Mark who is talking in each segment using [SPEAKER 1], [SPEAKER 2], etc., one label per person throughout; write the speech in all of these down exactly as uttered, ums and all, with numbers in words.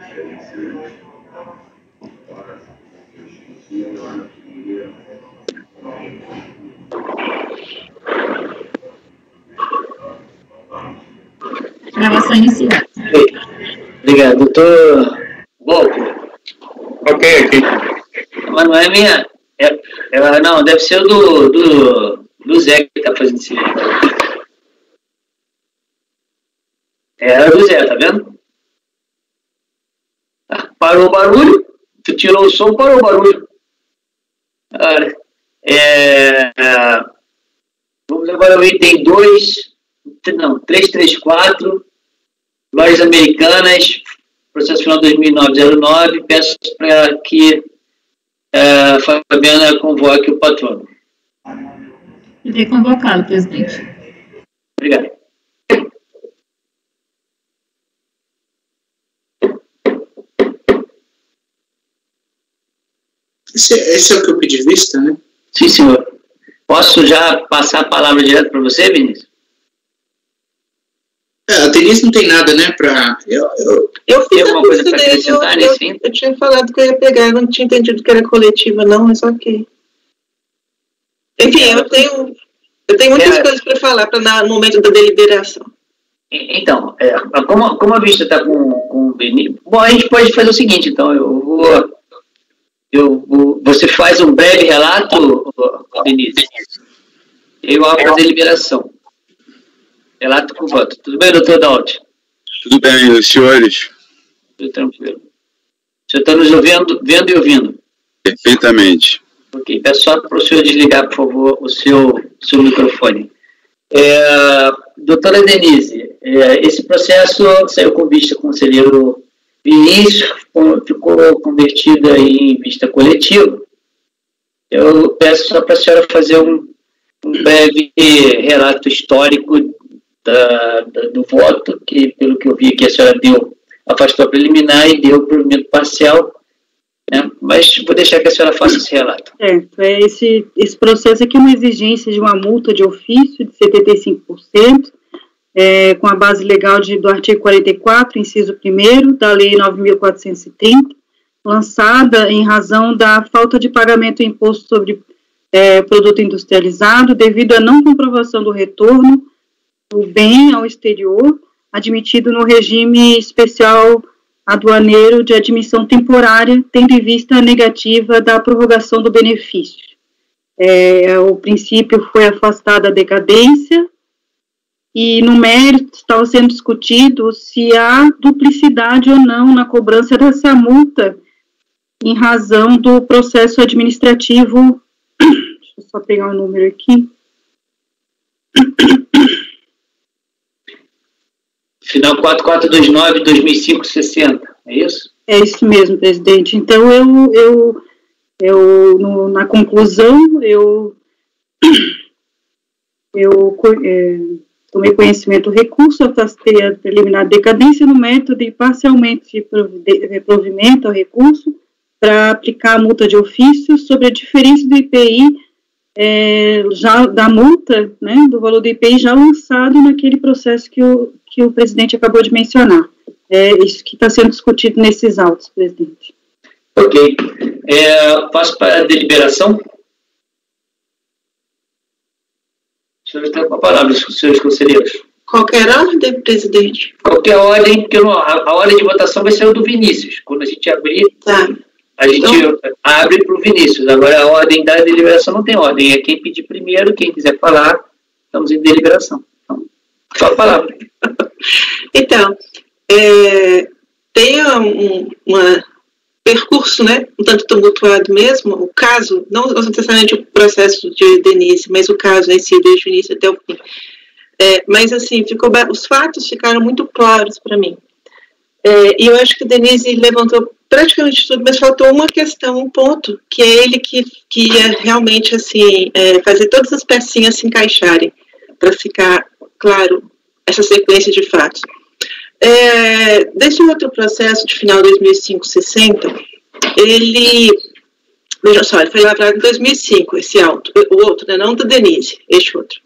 [SPEAKER 1] Gravação iniciada.
[SPEAKER 2] Obrigado, doutor Walter.
[SPEAKER 3] Ok, ok.
[SPEAKER 2] Mas não é minha. É, é, não, deve ser do, do, do Zé que está fazendo isso. Era do Zé, tá vendo? Ah, parou o barulho. Tu tirou o som, parou o barulho. Olha, é, é, vamos agora ao item dois. Não, trezentos e trinta e quatro. Lojas Americanas. Processo final dois mil e nove zero nove. Peço para que a Fabiana convoque o patrono.
[SPEAKER 1] Irei convocá-lo, presidente.
[SPEAKER 2] Obrigado.
[SPEAKER 4] Esse, esse é o que eu pedi vista, né?
[SPEAKER 2] Sim, senhor. Posso já passar a palavra direto para você, Vinícius?
[SPEAKER 4] É, a Denise não tem nada, né, para... Eu, eu,
[SPEAKER 5] eu fiz
[SPEAKER 2] tem alguma coisa para
[SPEAKER 5] dele,
[SPEAKER 2] acrescentar
[SPEAKER 5] eu,
[SPEAKER 2] nesse
[SPEAKER 5] eu, eu tinha falado que eu ia pegar, eu não tinha entendido que era coletiva, não, mas ok. Enfim, eu tenho, eu tenho muitas é, coisas para falar pra, na, no momento da deliberação.
[SPEAKER 2] Então, é, como, como a vista está com, com o Vinícius... Bom, a gente pode fazer o seguinte, então, eu vou... Eu, você faz um breve relato, Vinícius, eu abro a deliberação. Relato com voto. Tudo bem, doutor Daut?
[SPEAKER 3] Tudo bem, os senhores?
[SPEAKER 2] Tudo tranquilo. Você está nos ouvindo, vendo e ouvindo?
[SPEAKER 3] Perfeitamente.
[SPEAKER 2] Ok, peço só para o senhor desligar, por favor, o seu, seu microfone. É, doutora Denise, é, esse processo saiu com vista conselheiro Vinícius, ficou convertida em vista coletiva. Eu peço só para a senhora fazer um, um breve relato histórico da, da, do voto, que pelo que eu vi aqui a senhora deu, afastou a preliminar e deu provimento parcial, né? Mas vou deixar que a senhora faça esse relato.
[SPEAKER 6] Certo, é, esse, esse processo aqui é uma exigência de uma multa de ofício de setenta e cinco por cento, É, com a base legal de, do artigo quarenta e quatro, inciso primeiro, da Lei nove mil quatrocentos e trinta, lançada em razão da falta de pagamento do imposto sobre é, produto industrializado, devido à não comprovação do retorno do bem ao exterior, admitido no regime especial aduaneiro de admissão temporária, tendo em vista a negativa da prorrogação do benefício. É, o princípio foi afastada a decadência, e no mérito estava sendo discutido se há duplicidade ou não na cobrança dessa multa em razão do processo administrativo. Deixa eu só pegar o número aqui.
[SPEAKER 2] Final quatro quatro dois nove dois mil e cinco sessenta, é isso?
[SPEAKER 6] É isso mesmo, presidente. Então, eu, eu, eu no, na conclusão, eu, eu é, tomei conhecimento do recurso, afastei a preliminar decadência no método de parcialmente de provimento ao recurso para aplicar a multa de ofício sobre a diferença do I P I, é, já da multa, né, do valor do I P I já lançado naquele processo que o, que o presidente acabou de mencionar. É isso que está sendo discutido nesses autos, presidente.
[SPEAKER 2] Ok. É, passo para a deliberação. O senhor está com a palavra, os senhores conselheiros.
[SPEAKER 5] Qualquer ordem, presidente?
[SPEAKER 2] Qualquer ordem, porque a, a ordem de votação vai ser o do Vinícius. Quando a gente abrir,
[SPEAKER 5] tá.
[SPEAKER 2] a gente então abre para o Vinícius. Agora, a ordem da deliberação não tem ordem. É quem pedir primeiro, quem quiser falar, estamos em deliberação. Então, só a palavra.
[SPEAKER 5] Então, é, tem um uma percurso, né, um tanto tumultuado mesmo, o caso, não necessariamente o processo de Denise, mas o caso em si, desde o início até o fim. É, mas, assim, ficou, os fatos ficaram muito claros para mim. É, e eu acho que Denise levantou praticamente tudo, mas faltou uma questão, um ponto, que é ele que, que ia realmente, assim, é, fazer todas as pecinhas se encaixarem, para ficar claro essa sequência de fatos. É, desse outro processo de final de dois mil e cinco sessenta, ele, veja só, ele foi lavrado em dois mil e cinco, esse auto, o outro, né, não da Denise, este outro.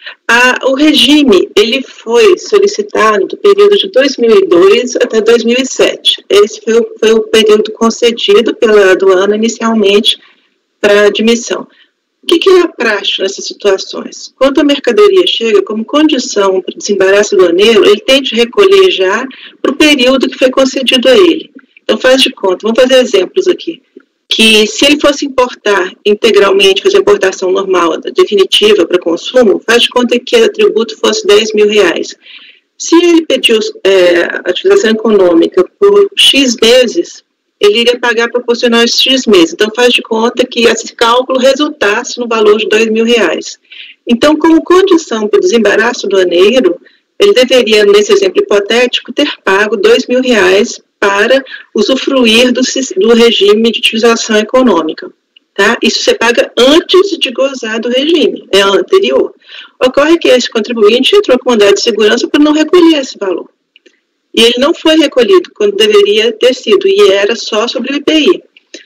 [SPEAKER 5] A, o regime, ele foi solicitado do período de dois mil e dois até dois mil e sete. Esse foi, o, foi o período concedido pela aduana inicialmente para admissão. O que, que é a prática nessas situações? Quando a mercadoria chega como condição para o desembaraço aduaneiro, ele tem de recolher já para o período que foi concedido a ele. Então, faz de conta, vamos fazer exemplos aqui, que se ele fosse importar integralmente, fazer importação normal, definitiva para consumo, faz de conta que o tributo fosse dez mil reais. Se ele pediu é, a utilização econômica por X meses, ele iria pagar proporcional a X meses. Então, faz de conta que esse cálculo resultasse no valor de dois mil reais. Então, como condição para o desembaraço aduaneiro, ele deveria, nesse exemplo hipotético, ter pago dois mil reais para usufruir do, do regime de utilização econômica. Tá? Isso você paga antes de gozar do regime, é anterior. Ocorre que esse contribuinte entrou com mandado de segurança para não recolher esse valor. E ele não foi recolhido quando deveria ter sido, e era só sobre o I P I.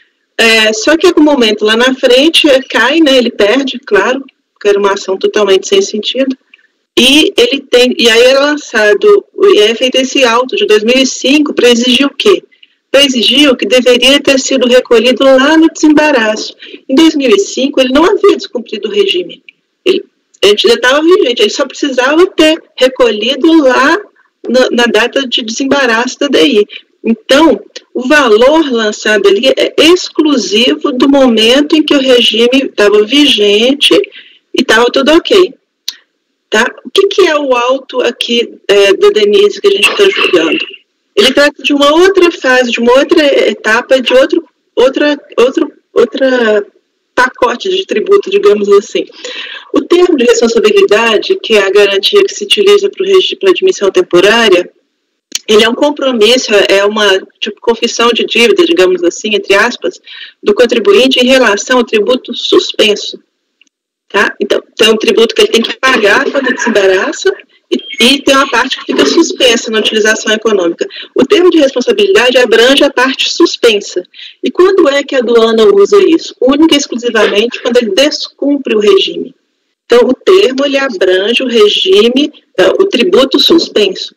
[SPEAKER 5] É, só que em algum momento lá na frente cai, né, ele perde, claro, porque era uma ação totalmente sem sentido. E ele tem, e aí é lançado, e é feito esse auto de dois mil e cinco para exigir o quê? Para exigir o que deveria ter sido recolhido lá no desembaraço. Em dois mil e cinco, ele não havia descumprido o regime. Ele, ele já estava vigente, ele só precisava ter recolhido lá na, na data de desembaraço da D I. Então, o valor lançado ali é exclusivo do momento em que o regime estava vigente e estava tudo ok. Tá? O que, que é o auto aqui é, da Denise que a gente está julgando? Ele trata de uma outra fase, de uma outra etapa, de outro outra, outro, outra pacote de tributo, digamos assim. O termo de responsabilidade, que é a garantia que se utiliza para a admissão temporária, ele é um compromisso, é uma tipo, confissão de dívida, digamos assim, entre aspas, do contribuinte em relação ao tributo suspenso. Tá? Então, tem um tributo que ele tem que pagar quando desembaraça e, e tem uma parte que fica suspensa na utilização econômica. O termo de responsabilidade abrange a parte suspensa. E quando é que a aduana usa isso? Única e exclusivamente quando ele descumpre o regime. Então, o termo ele abrange o regime, o tributo suspenso.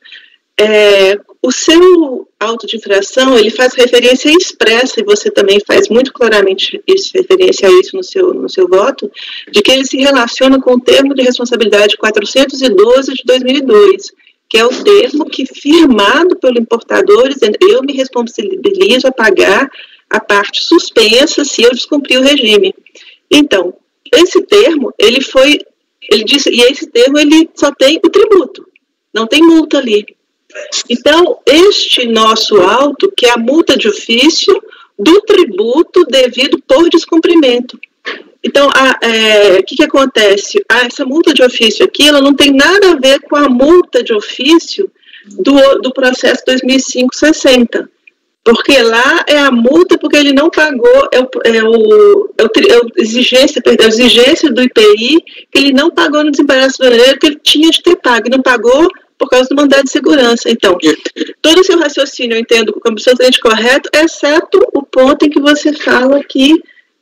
[SPEAKER 5] É, o seu auto de infração, ele faz referência expressa, e você também faz muito claramente isso, referência a isso no seu, no seu voto, de que ele se relaciona com o termo de responsabilidade quatrocentos e doze de dois mil e dois, que é o termo que, firmado pelo importador, dizendo, eu me responsabilizo a pagar a parte suspensa se eu descumprir o regime. Então, esse termo, ele foi, ele disse, e esse termo, ele só tem o tributo, não tem multa ali. Então, este nosso auto, que é a multa de ofício do tributo devido por descumprimento. Então, o é, que, que acontece? Ah, essa multa de ofício aqui, ela não tem nada a ver com a multa de ofício do, do processo dois mil e cinco sessenta. Porque lá é a multa porque ele não pagou, é o, é o, é o, é o exigência, perdão, a exigência do I P I, que ele não pagou no desembaraço aduaneiro, que ele tinha de ter pago, e não pagou por causa do mandado de segurança. Então, todo o seu raciocínio eu entendo como absolutamente correto, exceto o ponto em que você fala que,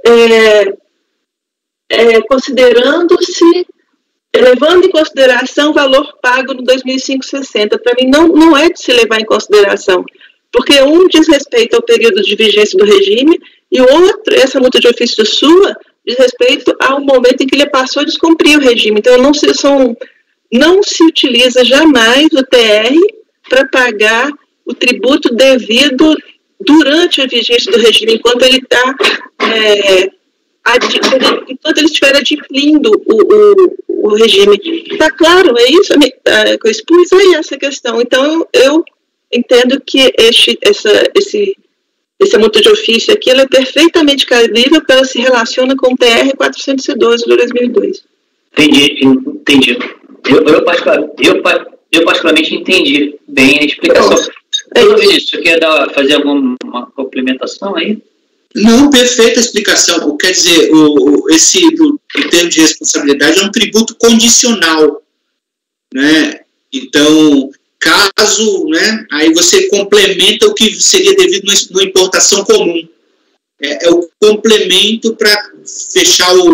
[SPEAKER 5] é, é, considerando-se, levando em consideração o valor pago no dois mil e cinco sessenta, para mim não, não é de se levar em consideração, porque um diz respeito ao período de vigência do regime e o outro, essa multa de ofício sua, diz respeito ao momento em que ele passou a descumprir o regime. Então, não se, são, não se utiliza jamais o T R para pagar o tributo devido durante a vigência do regime, enquanto ele está, é, enquanto ele estiver adquirindo o, o, o regime. Está claro, é isso é, que eu expus aí essa questão. Então, eu entendo que este, essa, esse, essa multa de ofício aqui ela é perfeitamente cabível porque ela se relaciona com o T R quatrocentos e doze de dois mil e dois.
[SPEAKER 2] Entendi, entendi. Eu, eu, particularmente, eu, eu particularmente entendi bem a explicação. É isso. Vinícius, você quer dar, fazer alguma complementação aí?
[SPEAKER 4] Não, perfeita explicação. Quer dizer, o, esse do, do termo de responsabilidade é um tributo condicional, né? Então, caso, né, aí você complementa o que seria devido no, no importação comum. É, é o complemento para fechar o,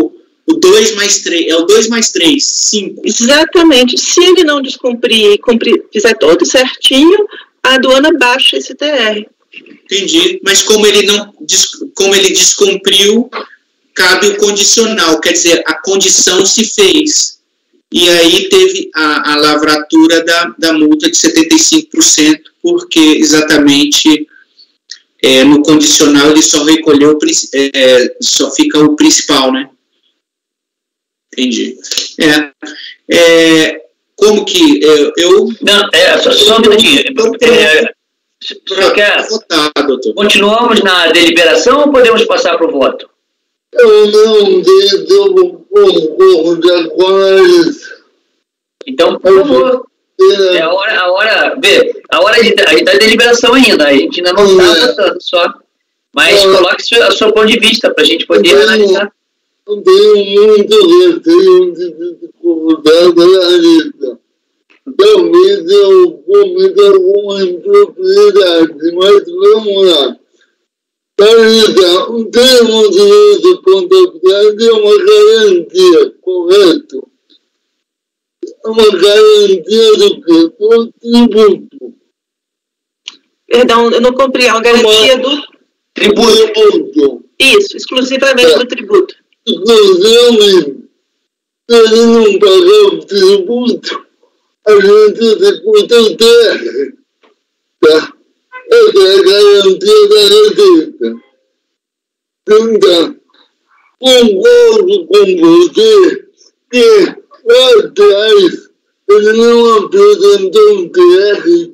[SPEAKER 4] O dois mais três, é o dois mais três, cinco.
[SPEAKER 5] Exatamente. Se ele não descumprir e cumprir, fizer todo certinho, a aduana baixa esse T R.
[SPEAKER 4] Entendi. Mas como ele não, como ele descumpriu, cabe o condicional, quer dizer, a condição se fez. E aí teve a, a lavratura da, da multa de setenta e cinco por cento, porque exatamente é, no condicional ele só recolheu, é, só fica o principal, né? Entendi. É, é, como que é, eu...
[SPEAKER 2] Não, é, só, só um minutinho. É, você quer...
[SPEAKER 4] votar, doutor.
[SPEAKER 2] Continuamos na deliberação ou podemos passar para o voto?
[SPEAKER 7] Eu não devo concordar com eles.
[SPEAKER 2] Então, por favor. É a hora, a hora, vê, a hora de, a da deliberação ainda, a gente ainda não está votando só. Mas coloque o seu ponto de vista para a gente poder eu analisar.
[SPEAKER 7] Eu tenho muito receio de discordar da Anitta. Talvez eu cometa alguma impropriedade, mas vamos lá. Anitta, o termo de responsabilidade é uma garantia, correto? É uma garantia do quê? Do tributo.
[SPEAKER 5] Perdão, eu não comprei. A garantia uma... do
[SPEAKER 2] tributo.
[SPEAKER 7] tributo.
[SPEAKER 5] Isso, exclusivamente é. do tributo.
[SPEAKER 7] Exclusivamente. Se ele não pagar o tributo, a gente executa o T R. Tá? Essa é a garantia da Receita. Então, concordo com você que lá atrás ele não apresentou um T R.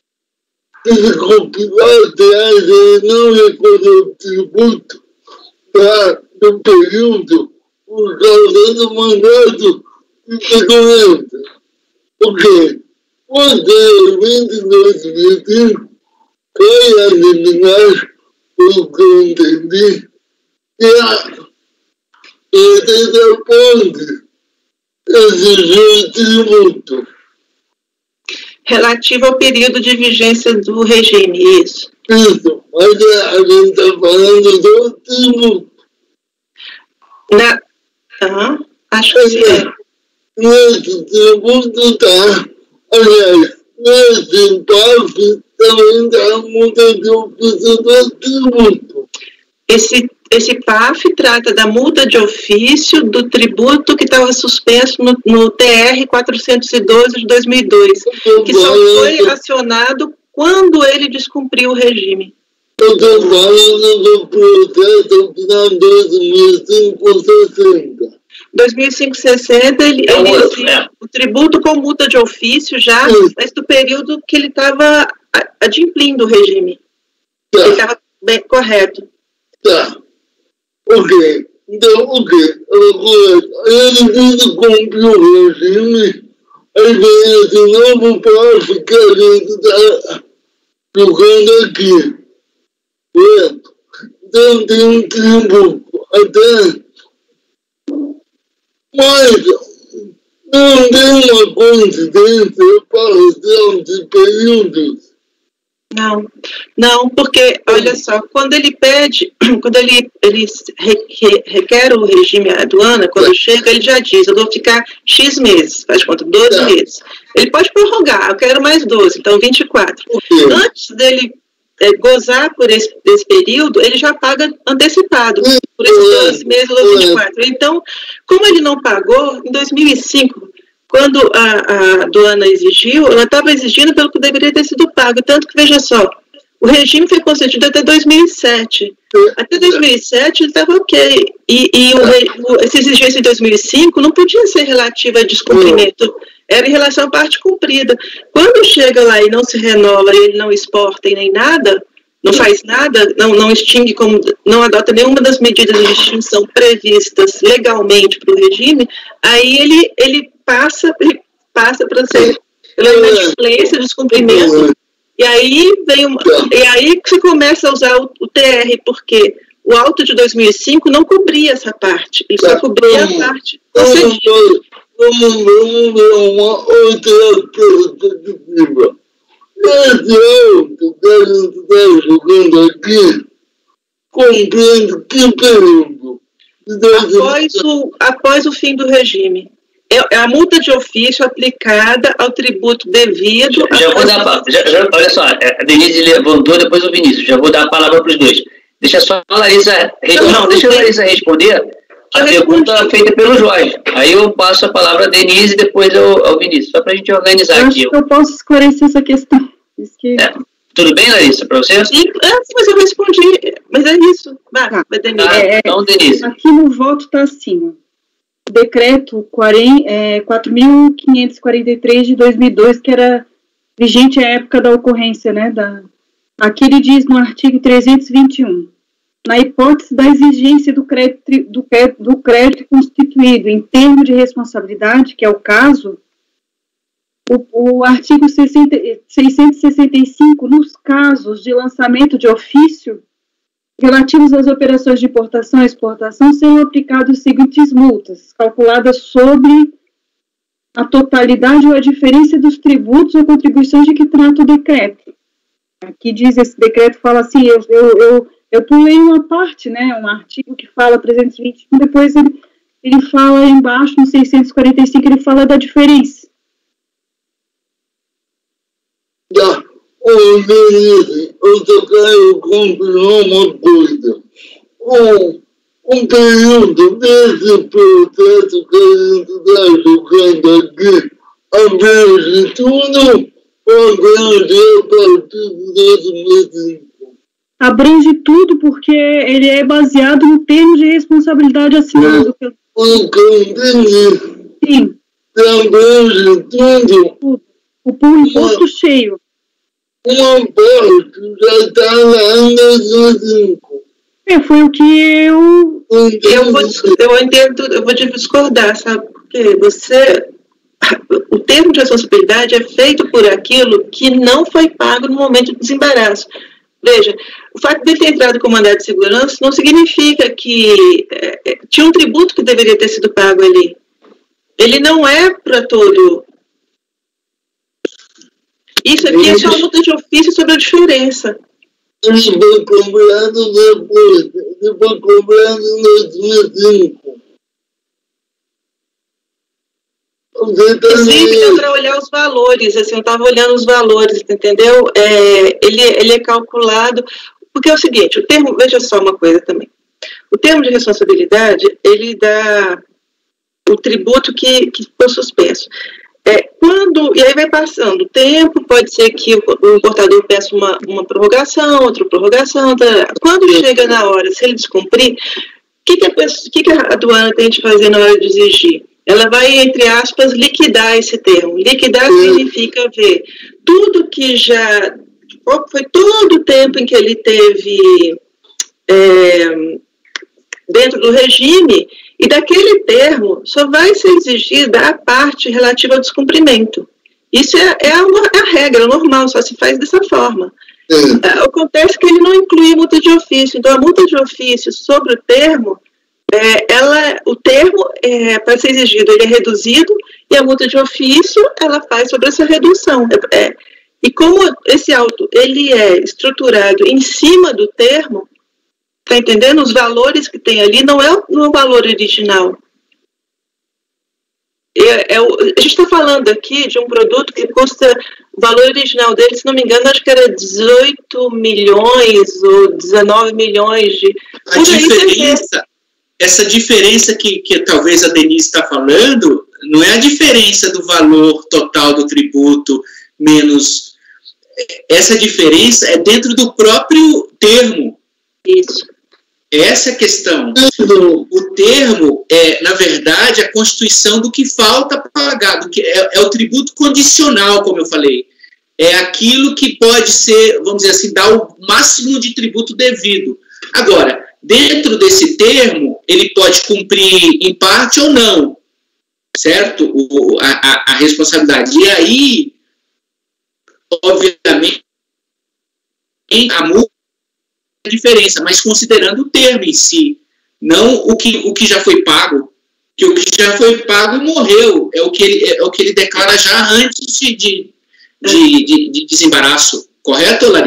[SPEAKER 7] Lá atrás ele não recolheu o tributo tá, do período por causa do mandato de segurança. Porque posteriormente, em dois mil e cinco, foi a liminar, pelo que eu entendi, que a Receita Ponte exigiu o tributo.
[SPEAKER 5] Relativo ao período de vigência do regime, isso.
[SPEAKER 7] Isso, mas a gente está falando do tributo.
[SPEAKER 5] Na... Uhum. Acho que sim.
[SPEAKER 7] Nesse tributo está, aliás, nesse P A F também está a multa de ofício do tributo.
[SPEAKER 5] Esse, esse P A F trata da multa de ofício do tributo que estava suspenso no, no T R quatrocentos e doze de dois mil e dois, que só foi acionado quando ele descumpriu o regime.
[SPEAKER 7] Eu estou falando do processo final de dois mil e cinco sessenta.
[SPEAKER 5] dois mil e cinco sessenta, ele,
[SPEAKER 2] é
[SPEAKER 5] ele
[SPEAKER 2] outro, né?
[SPEAKER 5] O tributo com multa de ofício já,
[SPEAKER 7] Sim.
[SPEAKER 5] mas do período que ele estava adimplindo o regime.
[SPEAKER 7] Tá.
[SPEAKER 5] Ele estava bem correto.
[SPEAKER 7] Tá. Ok. Então, ok. Agora, ele descumpre o regime, aí vem esse novo P A F que a gente está jogando aqui. Correto? Então tem um tributo até. Mas não tem uma coincidência parcial de períodos.
[SPEAKER 5] Não, não, porque, olha só, quando ele pede, quando ele, ele requer o regime aduana, quando chega, ele já diz, eu vou ficar X meses, faz conta, doze meses. Ele pode prorrogar, eu quero mais doze, então vinte e quatro. Antes dele é, gozar por esse, esse período, ele já paga antecipado, por esses doze meses ou vinte e quatro. Então, como ele não pagou, em dois mil e cinco, quando a, a aduana exigiu, ela estava exigindo pelo que deveria ter sido pago. Tanto que, veja só, o regime foi concedido até dois mil e sete. Até dois mil e sete ele estava ok. E, e o, o, essa exigência de dois mil e cinco não podia ser relativa a descumprimento. Era em relação à parte cumprida. Quando chega lá e não se renova, e ele não exporta e nem nada, não faz nada, não, não extingue, como, não adota nenhuma das medidas de extinção previstas legalmente para o regime, aí ele, ele passa, ele passa para ser pela inadimplência, descumprimento, e aí, vem uma, e aí que você começa a usar o, o T R, porque o auto de dois mil e cinco não cobria essa parte, ele só cobria a parte concedida.
[SPEAKER 7] Vamos ver uma outra perspectiva. Esse auto que a gente está jogando aqui compreende que período?
[SPEAKER 5] após o, após o fim do regime. É a multa de ofício aplicada ao tributo devido...
[SPEAKER 2] Já, já vou dar, já, já, olha só, a Denise levantou, depois o Vinícius. Já vou dar a palavra para os dois. Deixa só a Larissa... Não, não deixa a Larissa responder a pergunta feita pelo Jorge. Aí eu passo a palavra a Denise e depois ao, ao Vinícius, só para a gente organizar
[SPEAKER 6] eu
[SPEAKER 2] aqui.
[SPEAKER 6] Acho que eu posso esclarecer essa questão. Que...
[SPEAKER 2] É. Tudo bem, Larissa, para você?
[SPEAKER 5] Sim, mas eu respondi. Mas é isso. Vai,
[SPEAKER 6] tá.
[SPEAKER 5] vai, Denise.
[SPEAKER 2] Ah,
[SPEAKER 6] é,
[SPEAKER 2] então, Denise.
[SPEAKER 6] Aqui no voto está assim, ó. Decreto quatro mil quinhentos e quarenta e três de dois mil e dois, que era vigente à época da ocorrência, né? Da... Aqui ele diz no artigo trezentos e vinte e um, na hipótese da exigência do crédito, do, do crédito constituído em termo de responsabilidade, que é o caso, o, o artigo seiscentos e sessenta e cinco, nos casos de lançamento de ofício relativos às operações de importação e exportação, serão aplicadas as seguintes multas, calculadas sobre a totalidade ou a diferença dos tributos ou contribuições de que trata o decreto. Aqui diz, esse decreto fala assim, eu, eu, eu, eu pulei uma parte, né, um artigo que fala trezentos e vinte e um, depois ele, ele fala embaixo, no seiscentos e quarenta e cinco, ele fala da diferença.
[SPEAKER 7] Já. Ô, Denise, eu só quero confirmar uma coisa. Um, um período desse processo que a gente está jogando aqui abrange tudo ou abrange a partir de dois mil e cinco?
[SPEAKER 6] Abrange tudo porque ele é baseado no termo de responsabilidade assinado.
[SPEAKER 7] É, o que eu entendi.
[SPEAKER 6] Sim.
[SPEAKER 7] Abrange tudo.
[SPEAKER 6] O, o, o imposto uma... cheio.
[SPEAKER 7] Uma parte já está lá em dois mil e cinco.
[SPEAKER 6] É, foi o que eu...
[SPEAKER 5] Eu, vou, eu entendo, eu vou discordar, sabe? Porque você... O termo de responsabilidade é feito por aquilo que não foi pago no momento do desembaraço. Veja, o fato de ele ter entrado com mandado de segurança não significa que... É, tinha um tributo que deveria ter sido pago ali. Ele não é para todo... Isso aqui é só uma multa de ofício sobre a diferença.
[SPEAKER 7] Ele foi comprado depois. Ele foi comprado em dois mil e cinco.
[SPEAKER 5] Inclusive, para olhar os valores, assim, eu estava olhando os valores, entendeu? É, ele, ele é calculado... Porque é o seguinte, o termo... Veja só uma coisa também. O termo de responsabilidade, ele dá o tributo que, que foi suspenso. É, quando, e aí vai passando o tempo, pode ser que o, o importador peça uma, uma prorrogação, outra prorrogação. Tá, quando chega na hora, se ele descumprir, o que, que, a pessoa, que, que a aduana tem de fazer na hora de exigir? Ela vai, entre aspas, liquidar esse termo. Liquidar significa ver tudo que já... Foi todo o tempo em que ele teve é, dentro do regime... E daquele termo só vai ser exigida a parte relativa ao descumprimento. Isso é, é, a, é a regra normal, só se faz dessa forma. É. Acontece que ele não inclui multa de ofício. Então, a multa de ofício sobre o termo, é, ela, o termo, é, para ser exigido, ele é reduzido, e a multa de ofício, ela faz sobre essa redução. É, é, e como esse auto ele é estruturado em cima do termo, está entendendo? Os valores que tem ali não é o, não é o valor original. É, é o, a gente está falando aqui de um produto que custa, o valor original dele, se não me engano, acho que era dezoito milhões ou dezenove milhões de...
[SPEAKER 4] A diferença, essa diferença que, que talvez a Denise está falando, não é a diferença do valor total do tributo menos... Essa diferença é dentro do próprio termo.
[SPEAKER 5] Isso.
[SPEAKER 4] Essa é a questão. O termo é, na verdade, a constituição do que falta pagar, do que é, é o tributo condicional, como eu falei. É aquilo que pode ser, vamos dizer assim, dar o máximo de tributo devido. Agora, dentro desse termo, ele pode cumprir em parte ou não, certo? O, a, a responsabilidade. E aí, obviamente, a multa é a diferença, mas considerando o termo em si, não o que, o que já foi pago, que o que já foi pago morreu, é o que ele, é o que ele declara já antes de, de, de, de, de desembaraço. Correto, Larissa?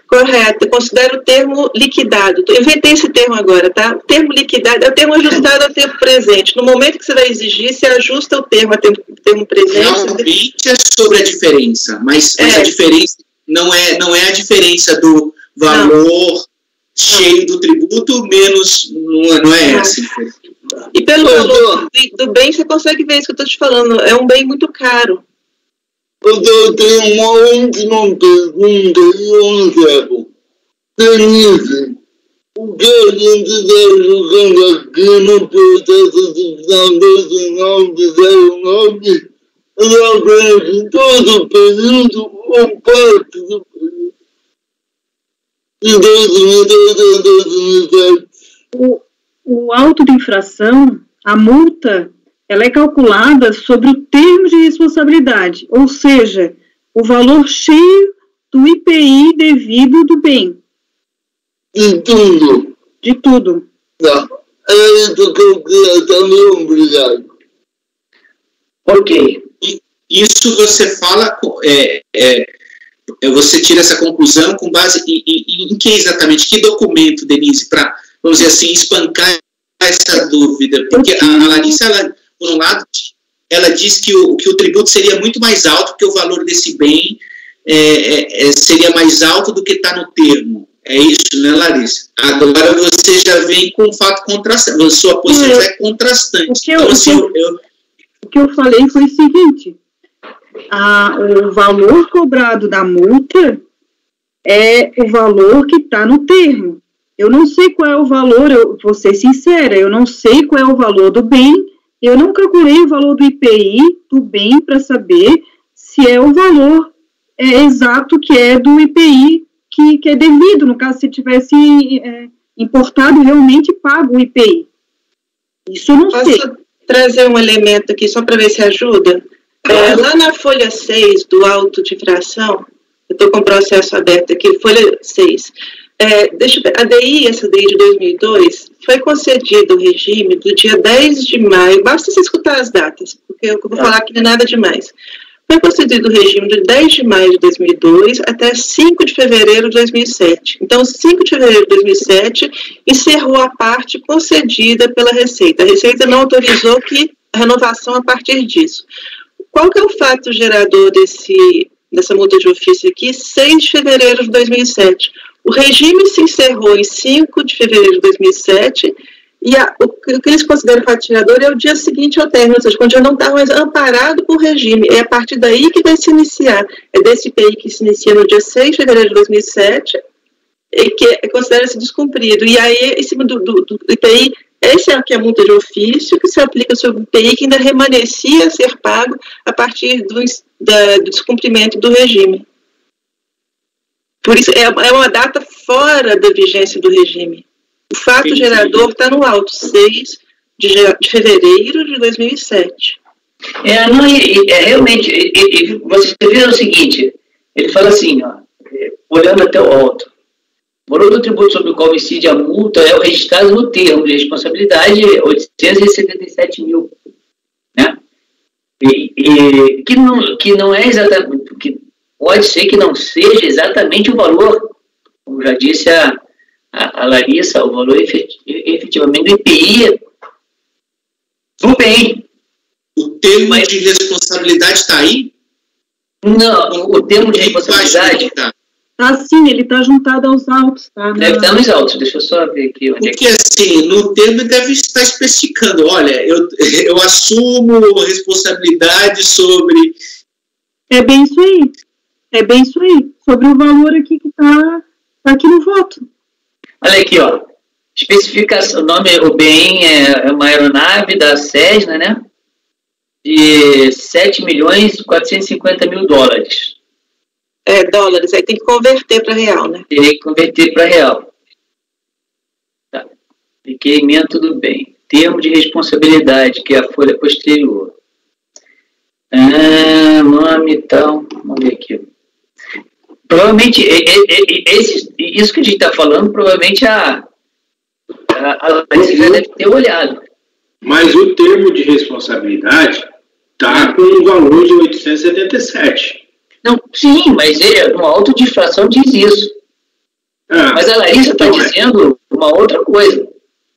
[SPEAKER 5] Correto, considero o termo liquidado. Eu inventei esse termo agora, tá? O termo liquidado é o termo ajustado ao tempo presente. No momento que você vai exigir, você ajusta o termo ao tempo, termo presente.
[SPEAKER 4] Realmente é sobre a diferença, mas, mas
[SPEAKER 5] É.
[SPEAKER 4] a diferença não é, não é a diferença do valor
[SPEAKER 5] Não.
[SPEAKER 4] cheio do tributo menos, não, é- não é
[SPEAKER 5] Não.
[SPEAKER 4] essa a diferença.
[SPEAKER 5] E pelo
[SPEAKER 7] Não,
[SPEAKER 5] valor
[SPEAKER 7] não.
[SPEAKER 5] do, do bem, você consegue ver isso que eu estou te falando. É um bem muito caro.
[SPEAKER 7] Eu tenho uma última pergunta e eu encerro. Denise, o que a gente está jogando aqui no processo de final doze nove zero nove ela abrange todo o período ou parte do período de dois mil e dois a dois mil e sete?
[SPEAKER 6] O, o auto de infração, a multa, ela é calculada sobre o termo de responsabilidade, ou seja, o valor cheio do I P I devido do bem,
[SPEAKER 7] De tudo.
[SPEAKER 6] de tudo.
[SPEAKER 7] Tá. É isso que eu queria também, obrigado.
[SPEAKER 2] Ok.
[SPEAKER 4] Isso você fala, com- é, é, é, você tira essa conclusão com base em, em, em que exatamente, que documento, Denise, para, vamos dizer assim, espancar essa dúvida? Porque a, a Larissa, ela, por um lado, ela diz que o, que o tributo seria muito mais alto, porque o valor desse bem é, é, é, seria mais alto do que está no termo. É isso, né, Larissa? Agora você já vem com um fato contrastante, a sua posição
[SPEAKER 6] É.
[SPEAKER 4] já é contrastante.
[SPEAKER 6] O que eu-
[SPEAKER 4] Então, assim,
[SPEAKER 6] o que
[SPEAKER 4] eu, eu
[SPEAKER 6] O que eu falei foi o seguinte, a, o valor cobrado da multa é o valor que está no termo. Eu não sei qual é o valor, eu vou ser sincera, eu não sei qual é o valor do bem, eu não calculei o valor do I P I do bem para saber se é o valor é, exato que é do I P I que, que é devido, no caso, se tivesse é, importado realmente pago o I P I. Isso eu não sei.
[SPEAKER 5] Posso trazer um elemento aqui só para ver se ajuda? É, lá na folha seis do auto de infração, eu estou com o processo aberto aqui, folha seis. É, deixa eu ver, a D I, essa D I de dois mil e dois, foi concedido o regime do dia dez de maio, basta você escutar as datas, porque o que eu vou falar aqui não é nada demais. Foi concedido o regime de dez de maio de dois mil e dois até cinco de fevereiro de dois mil e sete. Então, cinco de fevereiro de dois mil e sete encerrou a parte concedida pela Receita. A Receita não autorizou que a renovação a partir disso. Qual que é o fato gerador desse, dessa multa de ofício aqui? seis de fevereiro de dois mil e sete. O regime se encerrou em cinco de fevereiro de dois mil e sete e a, o, o que eles consideram fato gerador é o dia seguinte ao término, ou seja, quando já não está mais amparado por regime. É a partir daí que vai se iniciar. É desse I P I que se inicia no dia seis de fevereiro de dois mil e sete e que considera-se descumprido. E aí, em cima do, do, do I P I, essa é a que é a multa de ofício, que se aplica sobre o I P I, que ainda remanescia a ser pago a partir do, da, do descumprimento do regime. Por isso, é, é uma data fora da vigência do regime. O fato
[SPEAKER 4] Entendi.
[SPEAKER 5] gerador está no auto, seis de, de fevereiro de dois mil e sete.
[SPEAKER 2] É, não, e, e, é realmente, e, e, você vê o seguinte, ele fala assim, ó, olhando até o alto, o valor do tributo sobre o qual incide a multa é o registrado no termo de responsabilidade oitocentos e setenta e sete mil, né? E, e, que, não, que não é exatamente, que pode ser que não seja exatamente o valor, como já disse a, a, a Larissa, o valor efet, efetivamente do I P I do bem.
[SPEAKER 4] O termo
[SPEAKER 2] Mas-
[SPEAKER 4] de responsabilidade está aí?
[SPEAKER 2] Não, o termo de responsabilidade
[SPEAKER 4] Tá.
[SPEAKER 6] Tá sim, ele está juntado aos autos, tá?
[SPEAKER 2] deve estar nos autos. Deixa eu só ver aqui onde é que...
[SPEAKER 4] Porque, assim, no termo deve estar especificando, olha, eu, eu assumo responsabilidade sobre...
[SPEAKER 6] É bem isso aí. É bem isso aí. Sobre o valor aqui que está tá aqui no voto.
[SPEAKER 2] Olha aqui, ó. Especificação, o nome, o bem é uma aeronave da Cessna, né? De sete milhões quatrocentos e cinquenta mil dólares.
[SPEAKER 5] É, dólares, aí tem que converter para real, né?
[SPEAKER 2] Teria que converter para real. Tá. Requerimento do bem. Termo de responsabilidade, que é a folha posterior. Ah, nome e tal. Vamos ver aqui. Provavelmente, esse, isso que a gente está falando, provavelmente a, a, a Larissa já deve ter olhado.
[SPEAKER 8] Mas o termo de responsabilidade está com um valor de oitocentos e setenta e sete.
[SPEAKER 2] Não, sim, mas ele, no auto de infração diz isso.
[SPEAKER 8] Ah,
[SPEAKER 2] Mas a Larissa está
[SPEAKER 8] então, é.
[SPEAKER 2] dizendo uma outra coisa.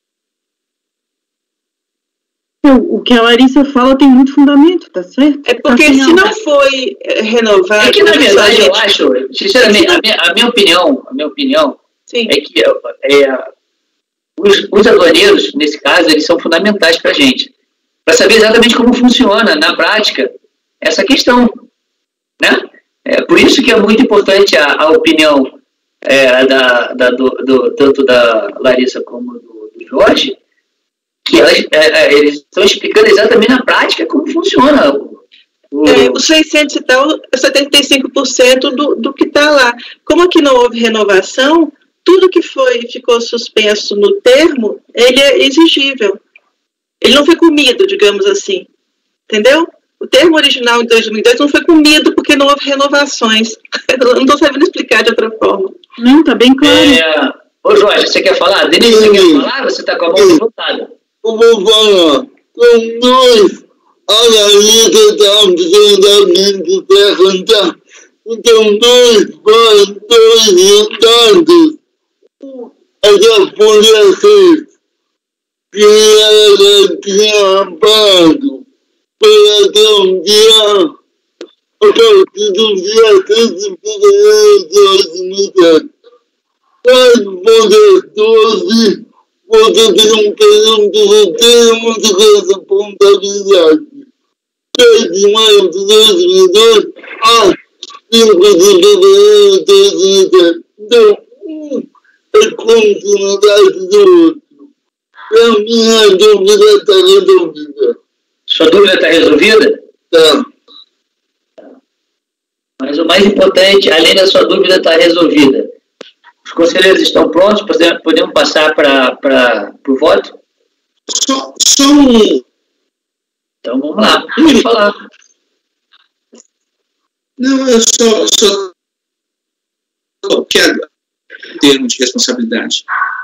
[SPEAKER 6] O que a Larissa fala tem muito fundamento, tá certo?
[SPEAKER 5] É porque
[SPEAKER 6] Assim,
[SPEAKER 5] se
[SPEAKER 6] ela-
[SPEAKER 5] não foi eh, renovado...
[SPEAKER 2] É que, na verdade,
[SPEAKER 5] gente,
[SPEAKER 2] eu acho, sinceramente, a minha, a minha opinião, a minha opinião
[SPEAKER 5] sim,
[SPEAKER 2] é que é, os, os aduaneiros, nesse caso, eles são fundamentais para a gente, para saber exatamente como funciona, na prática, essa questão, né? É, por isso que é muito importante a, a opinião é, da, da, do, do, tanto da Larissa como do, do Jorge, que elas, é, eles estão explicando exatamente na prática como funciona. O, o...
[SPEAKER 5] É, os seiscentos e tal, é setenta e cinco por cento do, do que está lá. Como aqui não houve renovação, tudo que foi, ficou suspenso no termo, ele é exigível. Ele não foi comido, digamos assim. Entendeu? O termo original de dois mil e dois não foi comido porque não houve renovações. Eu não estou sabendo explicar de outra forma.
[SPEAKER 6] Não, tá bem claro.
[SPEAKER 2] É... Ô, Jorge, você quer falar? Denise, você quer falar? Você está com a mão levantada.
[SPEAKER 7] Eu vou falar. São dois analistas da absolutamente perguntar. São dois fatores dados. Essa folha seis, que ela tinha pago para ter um dia, a partir do dia quinze de fevereiro de dois mil e sete. Caso folha doze, você tem um período de termo de responsabilidade. seis de maio de dois mil e dois a cinco de fevereiro de dois mil e sete. Então, um é continuidade do outro. E a minha dúvida está resolvida.
[SPEAKER 2] Sua dúvida está resolvida?
[SPEAKER 7] Tá.
[SPEAKER 2] Mas o mais importante, além da sua dúvida estar resolvida, os conselheiros estão prontos? Podemos passar para o voto?
[SPEAKER 4] Só, só um...
[SPEAKER 2] Então vamos lá, vamos falar.
[SPEAKER 4] Não, eu só... só eu quero termo de responsabilidade.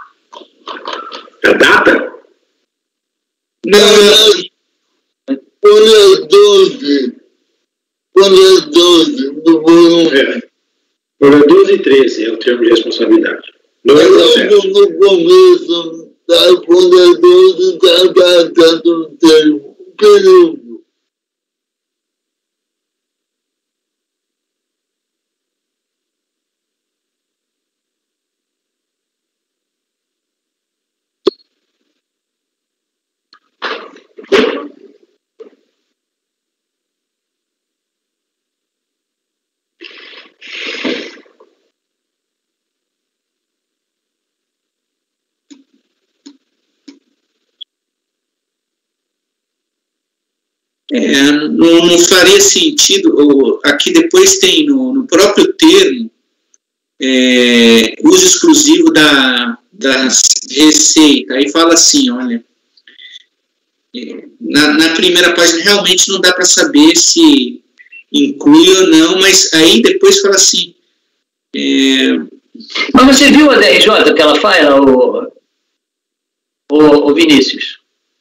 [SPEAKER 8] A data?
[SPEAKER 4] Não, não,
[SPEAKER 7] Folha doze. Folha doze do volume.
[SPEAKER 8] É. Folha doze e treze é o termo de responsabilidade. Não é processo.
[SPEAKER 7] No começo da folha doze está datado o termo. O período.
[SPEAKER 4] É, não, não faria sentido, aqui depois tem no, no próprio termo, é, uso exclusivo da, da receita, aí fala assim, olha, é, na, na primeira página realmente não dá para saber se inclui ou não, mas aí depois fala assim, é,
[SPEAKER 2] mas você viu a D R J que ela fala, o, o, o Vinícius?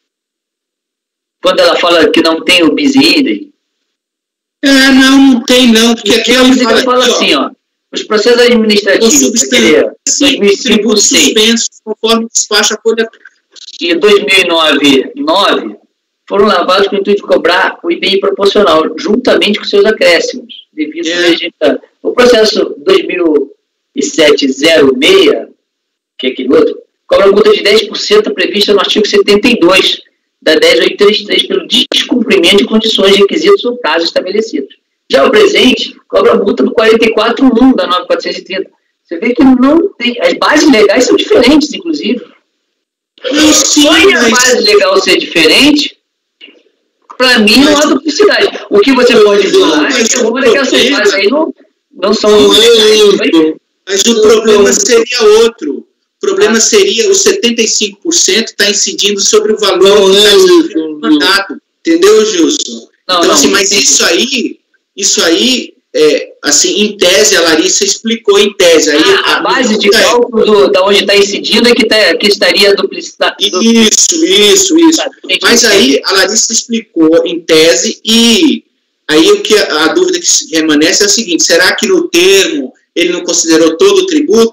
[SPEAKER 2] Quando ela fala que não tem o bis idem.
[SPEAKER 4] É, não, não tem não, porque aqui ela fala,
[SPEAKER 2] ela fala
[SPEAKER 4] aqui,
[SPEAKER 2] assim,
[SPEAKER 4] ó,
[SPEAKER 2] ó, os processos administrativos,
[SPEAKER 4] substância,
[SPEAKER 2] dois mil e cinco,
[SPEAKER 4] tributos
[SPEAKER 2] seis,
[SPEAKER 4] suspensos conforme despacha a folha
[SPEAKER 2] e dois mil e nove, nove, foram lavados com o intuito de cobrar o I P I proporcional, juntamente com seus acréscimos, devido
[SPEAKER 4] É.
[SPEAKER 2] ao regime. O processo dois mil e sete zero seis, que é aquele outro, cobra multa de dez por cento prevista no artigo setenta e dois da dez mil oitocentos e trinta e três pelo descumprimento de condições, requisitos ou prazos estabelecidos. Já o presente cobra multa do quarenta e quatro ponto um da nove mil quatrocentos e trinta. Você vê que não tem... As bases legais são diferentes, inclusive.
[SPEAKER 4] Não, sim,
[SPEAKER 2] Só em a
[SPEAKER 4] mas-
[SPEAKER 2] base legal ser diferente, para mim não há duplicidade. O que você pode falar é que alguma daquelas bases aí não, não são...
[SPEAKER 7] Não é isso.
[SPEAKER 4] Mas o problema seria outro. O problema seria os setenta e cinco por cento está incidindo sobre o valor
[SPEAKER 7] Não
[SPEAKER 4] que
[SPEAKER 7] é
[SPEAKER 4] está
[SPEAKER 7] isso,
[SPEAKER 4] sendo mandado. Entendeu, Gilson?
[SPEAKER 2] Não,
[SPEAKER 4] então,
[SPEAKER 2] não,
[SPEAKER 4] assim, mas
[SPEAKER 2] entendi.
[SPEAKER 4] isso aí, isso aí, é, assim, em tese, a Larissa explicou em tese. Aí,
[SPEAKER 2] Ah, a base de cálculo do, da onde está incidindo é que, tá, que estaria duplicidade.
[SPEAKER 4] Isso, isso, isso. Mas aí a Larissa explicou em tese e aí o que a, a dúvida que remanesce é a seguinte, será que no termo ele não considerou todo o tributo?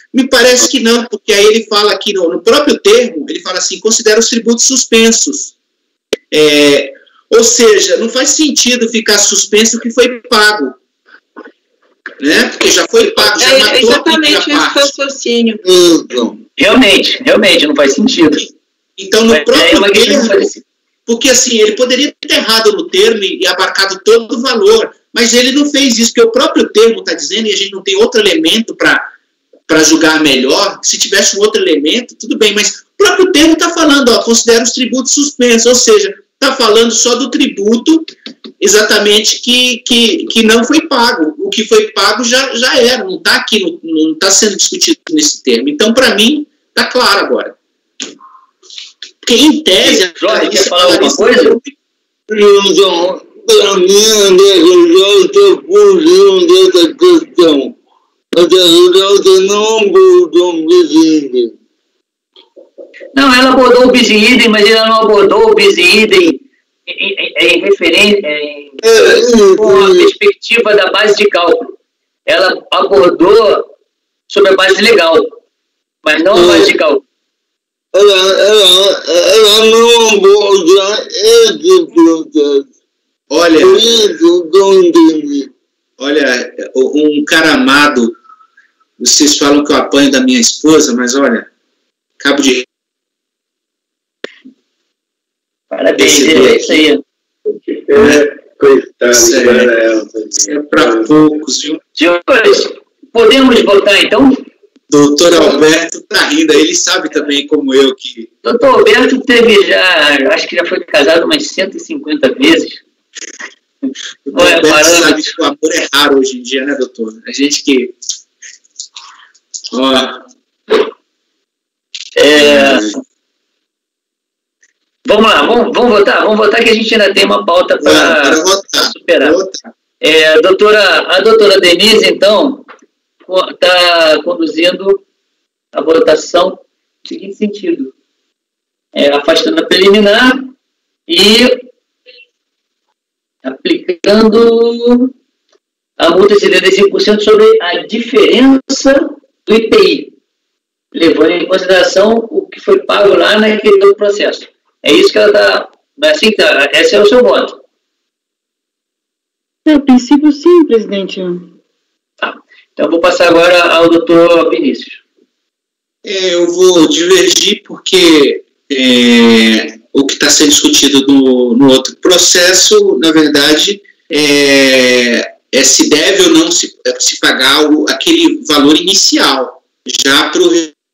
[SPEAKER 4] Me parece que não, porque aí ele fala aqui no, no próprio termo, ele fala assim, considera os tributos suspensos. É, ou seja, não faz sentido ficar suspenso o que foi pago. Né? Porque já foi pago, já
[SPEAKER 5] é,
[SPEAKER 4] matou
[SPEAKER 5] exatamente
[SPEAKER 4] a primeira
[SPEAKER 5] esse
[SPEAKER 4] parte.
[SPEAKER 5] raciocínio.
[SPEAKER 4] Então,
[SPEAKER 2] Realmente, realmente, não faz sentido.
[SPEAKER 4] então no
[SPEAKER 2] Mas é
[SPEAKER 4] próprio
[SPEAKER 2] uma questão
[SPEAKER 4] termo,
[SPEAKER 2] parecida.
[SPEAKER 4] porque assim, ele poderia ter errado no termo e, e abarcado todo o valor, mas ele não fez isso, porque o próprio termo está dizendo, e a gente não tem outro elemento para para julgar melhor. Se tivesse um outro elemento, tudo bem, mas o próprio termo está falando, ó, considera os tributos suspensos, ou seja, está falando só do tributo exatamente que, que, que não foi pago. O que foi pago já, já era, não está aqui, não está sendo discutido nesse termo. Então, para mim, está claro agora. Porque, em tese...
[SPEAKER 2] Jorge, quer falar alguma coisa?
[SPEAKER 7] Então, para mim, André, eu já estou fugindo dessa questão. Até agora você não abordou o bis in idem.
[SPEAKER 2] Não, ela abordou o bis in idem, mas ela não abordou o bis in idem em, em, em referência, em,
[SPEAKER 7] É,
[SPEAKER 2] com a perspectiva da base de cálculo. Ela abordou sobre a base legal, mas não a base de cálculo.
[SPEAKER 7] Ela, ela, ela não aborda esse processo.
[SPEAKER 4] Olha,
[SPEAKER 7] Por isso que eu entendi.
[SPEAKER 4] olha, um cara amado, vocês falam que eu apanho da minha esposa, mas olha, cabo de...
[SPEAKER 2] Parabéns, é isso aí.
[SPEAKER 8] É, coitado,
[SPEAKER 4] Isso é-
[SPEAKER 8] cara,
[SPEAKER 4] É para poucos, viu?
[SPEAKER 2] Senhores, podemos votar então?
[SPEAKER 4] Doutor Alberto tá rindo, ele sabe também, como eu, que...
[SPEAKER 2] Doutor Alberto teve já, acho que já foi casado umas cento e cinquenta vezes.
[SPEAKER 4] O
[SPEAKER 2] Não é
[SPEAKER 4] Alberto sabe
[SPEAKER 2] parâmetro.
[SPEAKER 4] que o amor é raro hoje em dia, né, doutor? A gente que... Ó,
[SPEAKER 2] É, vamos lá, vamos, vamos votar? Vamos votar que a gente ainda tem uma pauta
[SPEAKER 4] vamos,
[SPEAKER 2] para
[SPEAKER 4] para votar.
[SPEAKER 2] superar.
[SPEAKER 4] Votar.
[SPEAKER 2] É, a, doutora, a doutora Denise, então, está conduzindo a votação no seguinte sentido. É, afastando a preliminar e aplicando a multa de setenta e cinco por cento sobre a diferença do I P I, levando em consideração o que foi pago lá naquele outro processo. É isso que ela está... Assim, tá, esse é o seu voto.
[SPEAKER 6] É, a princípio, sim, presidente.
[SPEAKER 2] Tá. Então, eu vou passar agora ao doutor Vinícius.
[SPEAKER 4] É, eu vou divergir porque é, o que está sendo discutido no, no outro processo, na verdade, é, é se deve ou não se, se pagar o, aquele valor inicial, já para o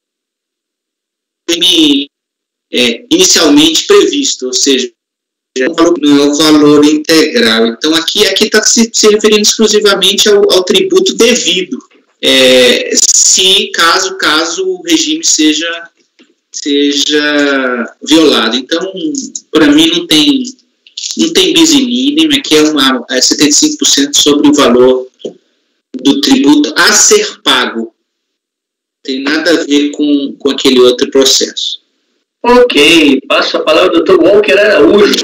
[SPEAKER 4] regime é, inicialmente previsto, ou seja, não é o valor integral. Então, aqui está se, se referindo exclusivamente ao, ao tributo devido, é, se caso, caso o regime seja, seja violado. Então, para mim, não tem, não tem bis in idem, aqui é, uma, é setenta e cinco por cento sobre o valor do tributo a ser pago. Tem nada a ver com, com aquele outro processo.
[SPEAKER 2] Ok, passo a palavra ao doutor Walker Araújo.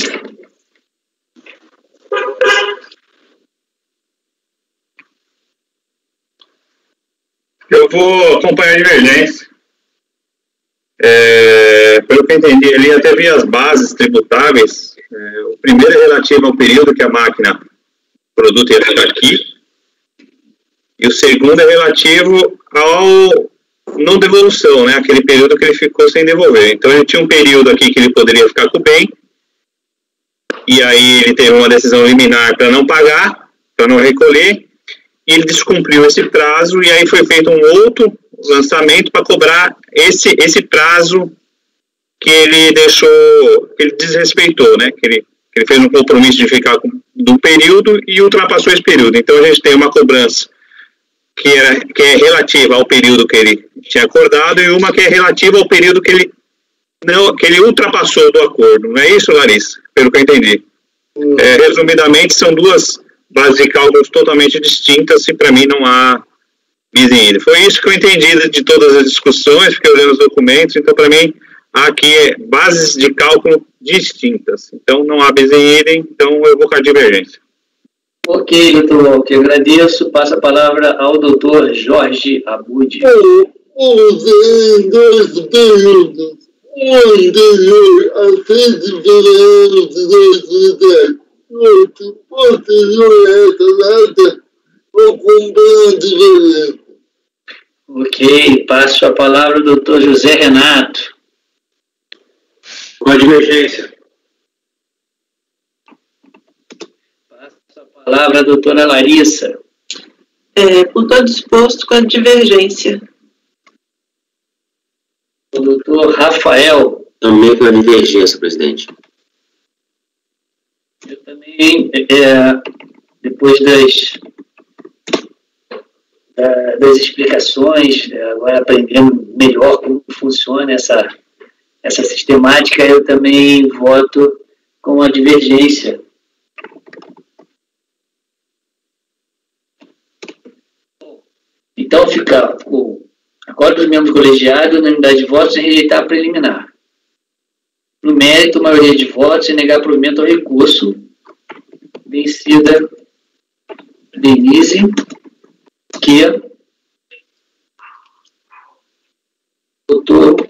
[SPEAKER 9] Eu vou acompanhar a divergência. É, pelo que eu entendi ali, até vi as bases tributáveis. É, o primeiro é relativo ao período que a máquina, o produto irá estar aqui. E o segundo é relativo ao não devolução, né? Aquele período que ele ficou sem devolver. Então, ele tinha um período aqui que ele poderia ficar com o bem. E aí, ele teve uma decisão liminar para não pagar, para não recolher. E ele descumpriu esse prazo. E aí, foi feito um outro lançamento para cobrar esse, esse prazo que ele deixou, que ele desrespeitou, né? Que ele, que ele fez um compromisso de ficar com, do período e ultrapassou esse período. Então, a gente tem uma cobrança que é, que é relativa ao período que ele tinha acordado e uma que é relativa ao período que ele, não, que ele ultrapassou do acordo. Não é isso, Larissa? Pelo que eu entendi. Hum. É, resumidamente, são duas bases de cálculos totalmente distintas e, para mim, não há bis in idem. Foi isso que eu entendi de todas as discussões, fiquei olhando os documentos, então, para mim, há aqui bases de cálculo distintas. Então, não há bis in idem, então eu vou com a divergência.
[SPEAKER 2] Ok, doutor Walker, agradeço. Passo a palavra ao doutor Jorge Abud.
[SPEAKER 7] O, usei em dois períodos. O anterior a seis de fevereiro de dois mil e dez. Outro posterior a essa data, vou cumprir a diferença.
[SPEAKER 2] Ok, passo a palavra ao doutor José Renato.
[SPEAKER 8] Com a divergência.
[SPEAKER 2] Passo a palavra à doutora Larissa.
[SPEAKER 5] É, por todo disposto com a divergência.
[SPEAKER 2] O doutor Rafael.
[SPEAKER 10] Também com a divergência, presidente.
[SPEAKER 2] Eu também, é, depois das, da, das explicações, agora aprendendo melhor como funciona essa, essa sistemática, eu também voto com a divergência. Então fica o acordo dos membros colegiados, unanimidade de votos em rejeitar a preliminar. No mérito, maioria de votos em negar provimento ao recurso. Vencida Denise, que votou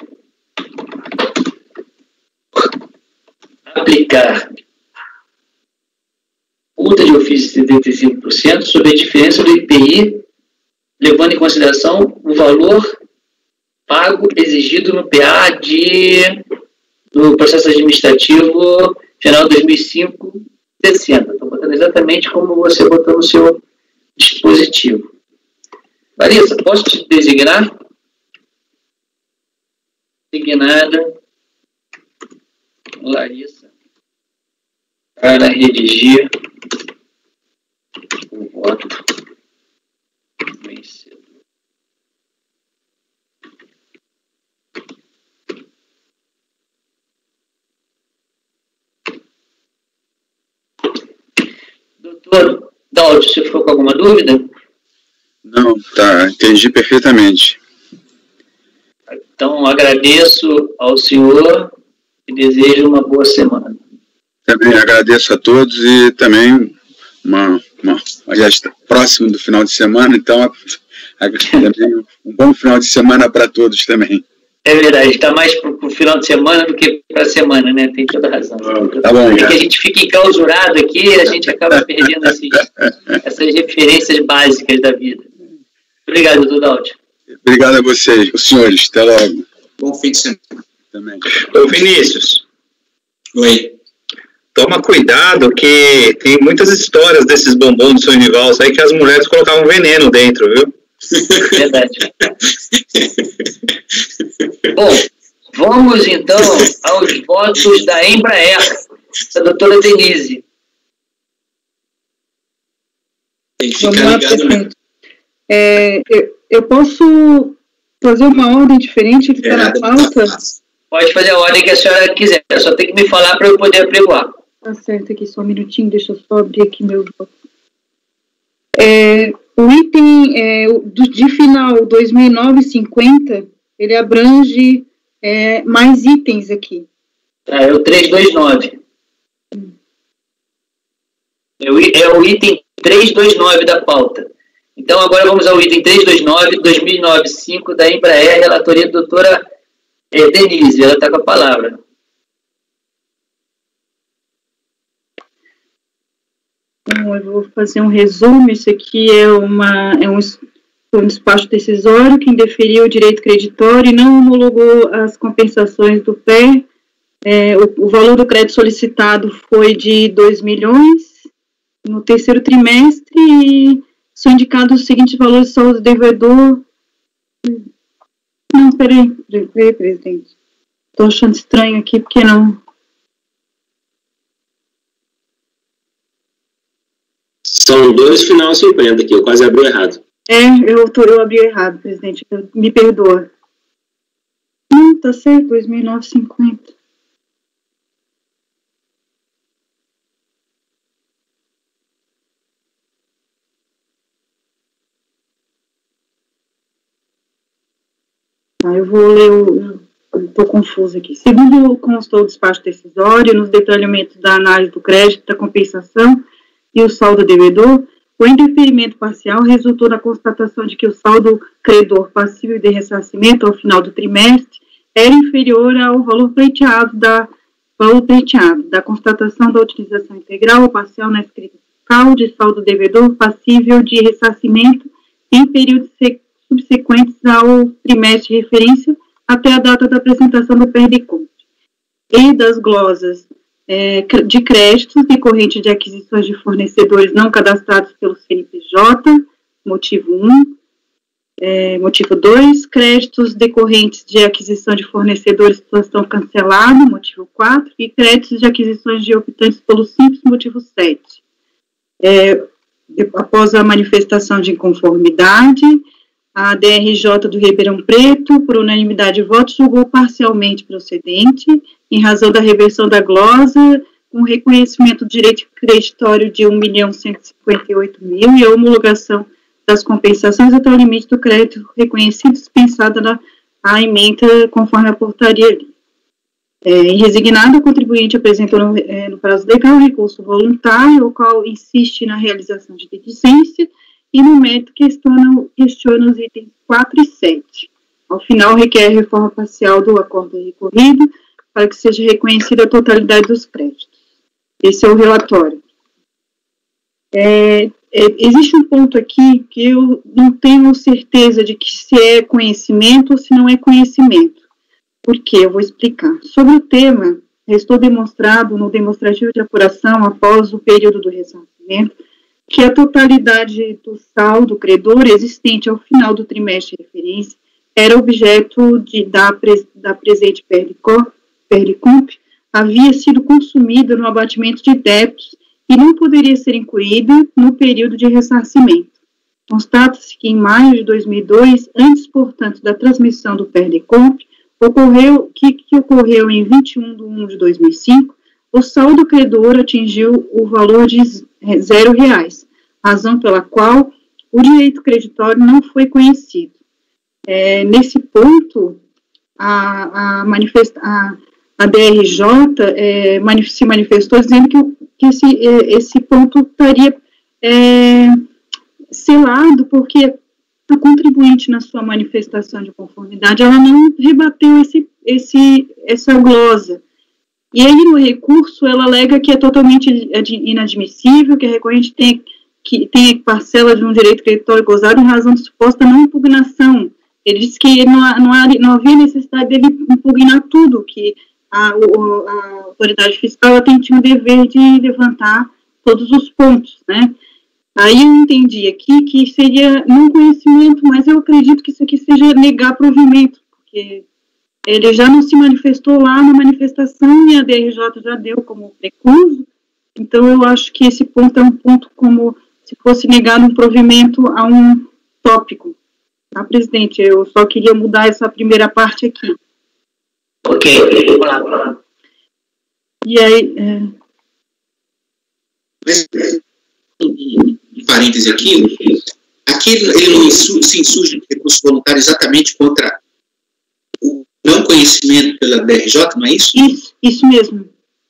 [SPEAKER 2] aplicar multa de ofício de setenta e cinco por cento sobre a diferença do I P I, levando em consideração o valor pago exigido no P A de, do processo administrativo final de dois mil e cinco, sessenta. Estou botando exatamente como você botou no seu dispositivo. Larissa, posso te designar? Designada Larissa para redigir o voto vencedor. Doutor Dáudio, você ficou com alguma dúvida?
[SPEAKER 3] Não, tá, entendi perfeitamente.
[SPEAKER 2] Então, agradeço ao senhor e desejo uma boa semana.
[SPEAKER 3] Também agradeço a todos e também uma, uma já está próximo do final de semana, então também um bom final de semana para todos também.
[SPEAKER 2] É verdade, está mais para o final de semana do que para a semana, né? Tem toda a razão.
[SPEAKER 3] Tá bom,
[SPEAKER 2] é que a gente fica enclausurado aqui, a gente acaba perdendo esses, essas referências básicas da vida. Obrigado, doutor Dáudio.
[SPEAKER 3] Obrigado a vocês, os senhores. Até logo.
[SPEAKER 4] Bom fim de semana.
[SPEAKER 3] Também.
[SPEAKER 9] Ô, Vinícius.
[SPEAKER 4] Oi.
[SPEAKER 9] Toma cuidado que tem muitas histórias desses bombons do sonho de valsa aí que as mulheres colocavam veneno dentro, viu?
[SPEAKER 2] Verdade. Bom, vamos então aos votos da Embraer, da doutora Denise.
[SPEAKER 4] Tem que
[SPEAKER 6] Vamos
[SPEAKER 4] ficar
[SPEAKER 6] lá,
[SPEAKER 4] ligado, né?
[SPEAKER 6] presidente. É, eu, eu posso fazer uma ordem diferente que está na pauta?
[SPEAKER 2] Pode fazer a ordem que a senhora quiser, só tem que me falar para eu poder apregoar.
[SPEAKER 6] Tá certo aqui, só um minutinho, deixa eu só abrir aqui meu voto. É, o item é, do, de final dois mil e nove cinquenta, ele abrange é, mais itens aqui.
[SPEAKER 2] Tá, é o trezentos e vinte e nove. Hum. É, o, é o item trezentos e vinte e nove da pauta. Então, agora vamos ao item trezentos e vinte e nove, dois mil e nove cinco, da Embraer, relatoria da doutora é, Denise. Ela está com a palavra.
[SPEAKER 6] Bom, eu vou fazer um resumo. Isso aqui é, uma, é um, um despacho decisório que indeferiu o direito creditório e não homologou as compensações do P E. É, o, o valor do crédito solicitado foi de dois milhões no terceiro trimestre e são indicados os seguintes valores de saúde do devedor. Não, peraí, peraí, presidente. Estou achando estranho aqui, porque não...
[SPEAKER 10] São dois final cinquenta aqui, eu quase abri errado.
[SPEAKER 6] É, eu, tô, eu abri errado, presidente, me perdoa. Hum, tá certo, dois mil e nove cinquenta. Tá, eu vou ler o... Estou confusa aqui. Segundo constou o despacho decisório, nos detalhamentos da análise do crédito, da compensação e o saldo devedor, O indeferimento parcial resultou na constatação de que o saldo credor passível de ressarcimento ao final do trimestre era inferior ao valor pleiteado da, valor pleiteado, da constatação da utilização integral ou parcial na escrita fiscal de saldo devedor passível de ressarcimento em períodos subsequentes ao trimestre de referência até a data da apresentação do P R D Conte, e das glosas é, de créditos decorrentes de aquisições de fornecedores não cadastrados pelo C N P J, motivo um, é, motivo dois, créditos decorrentes de aquisição de fornecedores de situação cancelada, motivo quatro, e créditos de aquisições de optantes pelo Simples, motivo sete. É, após a manifestação de inconformidade, a D R J do Ribeirão Preto, por unanimidade de votos, julgou parcialmente procedente, em razão da reversão da glosa, com reconhecimento do direito creditório de um milhão cento e cinquenta e oito mil e a homologação das compensações até o limite do crédito reconhecido, dispensada na a emenda conforme a portaria ali. É, em resignado, o contribuinte apresentou no, é, no prazo legal recurso voluntário, o qual insiste na realização de diligência, e no mérito questiona, questiona os itens quatro e sete. Ao final, requer a reforma parcial do acordo recorrido para que seja reconhecida a totalidade dos créditos. Esse é o relatório. É, é, existe um ponto aqui que eu não tenho certeza de que se é conhecimento ou se não é conhecimento. Por quê? Eu vou explicar. Sobre o tema, restou demonstrado no demonstrativo de apuração após o período do ressarcimento que a totalidade do saldo credor existente ao final do trimestre de referência era objeto de, da, da presente P R D Comp, havia sido consumida no abatimento de débitos e não poderia ser incluída no período de ressarcimento. Constata-se que em maio de dois mil e dois, antes, portanto, da transmissão do P R D Comp, ocorreu, que, que ocorreu em vinte e um de um de dois mil e cinco, o saldo credor atingiu o valor de zero reais, razão pela qual o direito creditório não foi conhecido. É, nesse ponto, a, a, manifesta, a, a D R J é, manif, se manifestou dizendo que, que esse, esse ponto estaria é, selado, porque a contribuinte, na sua manifestação de conformidade, ela não rebateu esse, esse, essa glosa. E aí, no recurso, ela alega que é totalmente inadmissível, que a recorrente tem, que tem parcela de um direito creditório gozado em razão de suposta não impugnação. Ele disse que não, não, não havia necessidade dele impugnar tudo, que a, a autoridade fiscal tem o dever de levantar todos os pontos, né? Aí eu entendi aqui que seria não conhecimento, mas eu acredito que isso aqui seja negar provimento, porque ele já não se manifestou lá na manifestação e a D R J já deu como recuso, então eu acho que esse ponto é um ponto como se fosse negado um provimento a um tópico. Tá, presidente? Eu só queria mudar essa primeira parte aqui.
[SPEAKER 2] Ok, vamos lá, vamos lá.
[SPEAKER 6] E aí... É...
[SPEAKER 4] Mas, um parêntese aqui, aqui ele não se insurge de recurso voluntário exatamente contra o não conhecimento pela D R J, não é isso?
[SPEAKER 6] Isso, isso mesmo.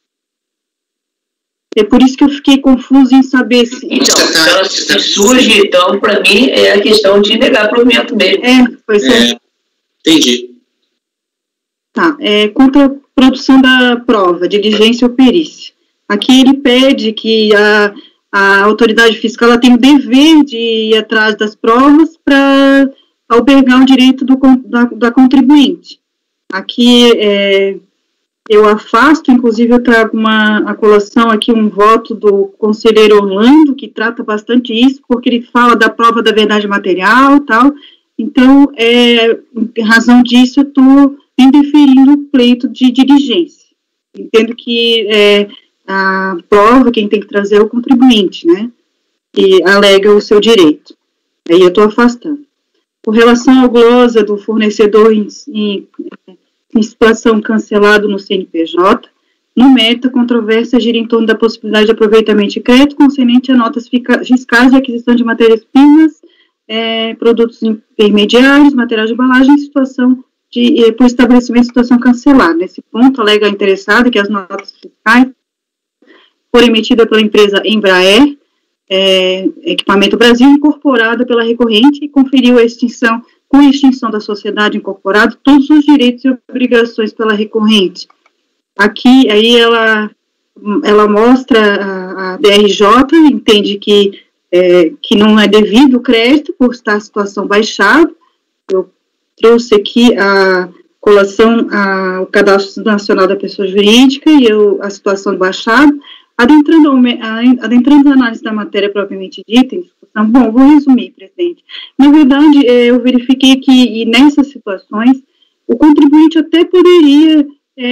[SPEAKER 6] É por isso que eu fiquei confuso em saber se...
[SPEAKER 2] Então, tá, se tá... surge, então, para mim, é a questão de negar provimento mesmo.
[SPEAKER 6] É, pois é.
[SPEAKER 4] é. Entendi.
[SPEAKER 6] Tá, é, contra a produção da prova, diligência ou perícia. Aqui ele pede que a, a autoridade fiscal ela tem o dever de ir atrás das provas para albergar o direito do, da, da contribuinte. Aqui é, eu afasto, inclusive eu trago uma a colação aqui, um voto do conselheiro Orlando, que trata bastante isso, porque ele fala da prova da verdade material e tal. Então, é, em razão disso, eu estou indeferindo o pleito de diligência. Entendo que é, a prova, quem tem que trazer é o contribuinte, né? Que alega o seu direito. Aí eu estou afastando. Com relação à glosa do fornecedor em, em, em situação cancelado no C N P J, no mérito, a controvérsia gira em torno da possibilidade de aproveitamento de crédito concernente a notas fiscais de aquisição de matérias-primas, é, produtos intermediários, material de embalagem em situação de, eh, por estabelecimento de situação cancelada. Nesse ponto, alega a interessada que as notas fiscais foram emitidas pela empresa Embraer, é, Equipamento Brasil, incorporada pela recorrente, e conferiu a extinção, com a extinção da sociedade incorporada, todos os direitos e obrigações pela recorrente. Aqui, aí ela, ela mostra, a, a D R J entende que, é, que não é devido o crédito por estar a situação baixada. Eu trouxe aqui a colação ao Cadastro Nacional da Pessoa Jurídica e eu, a situação baixada. Adentrando, adentrando a análise da matéria propriamente dita, em discussão, bom, vou resumir, presidente. Na verdade, eu verifiquei que nessas situações, o contribuinte até poderia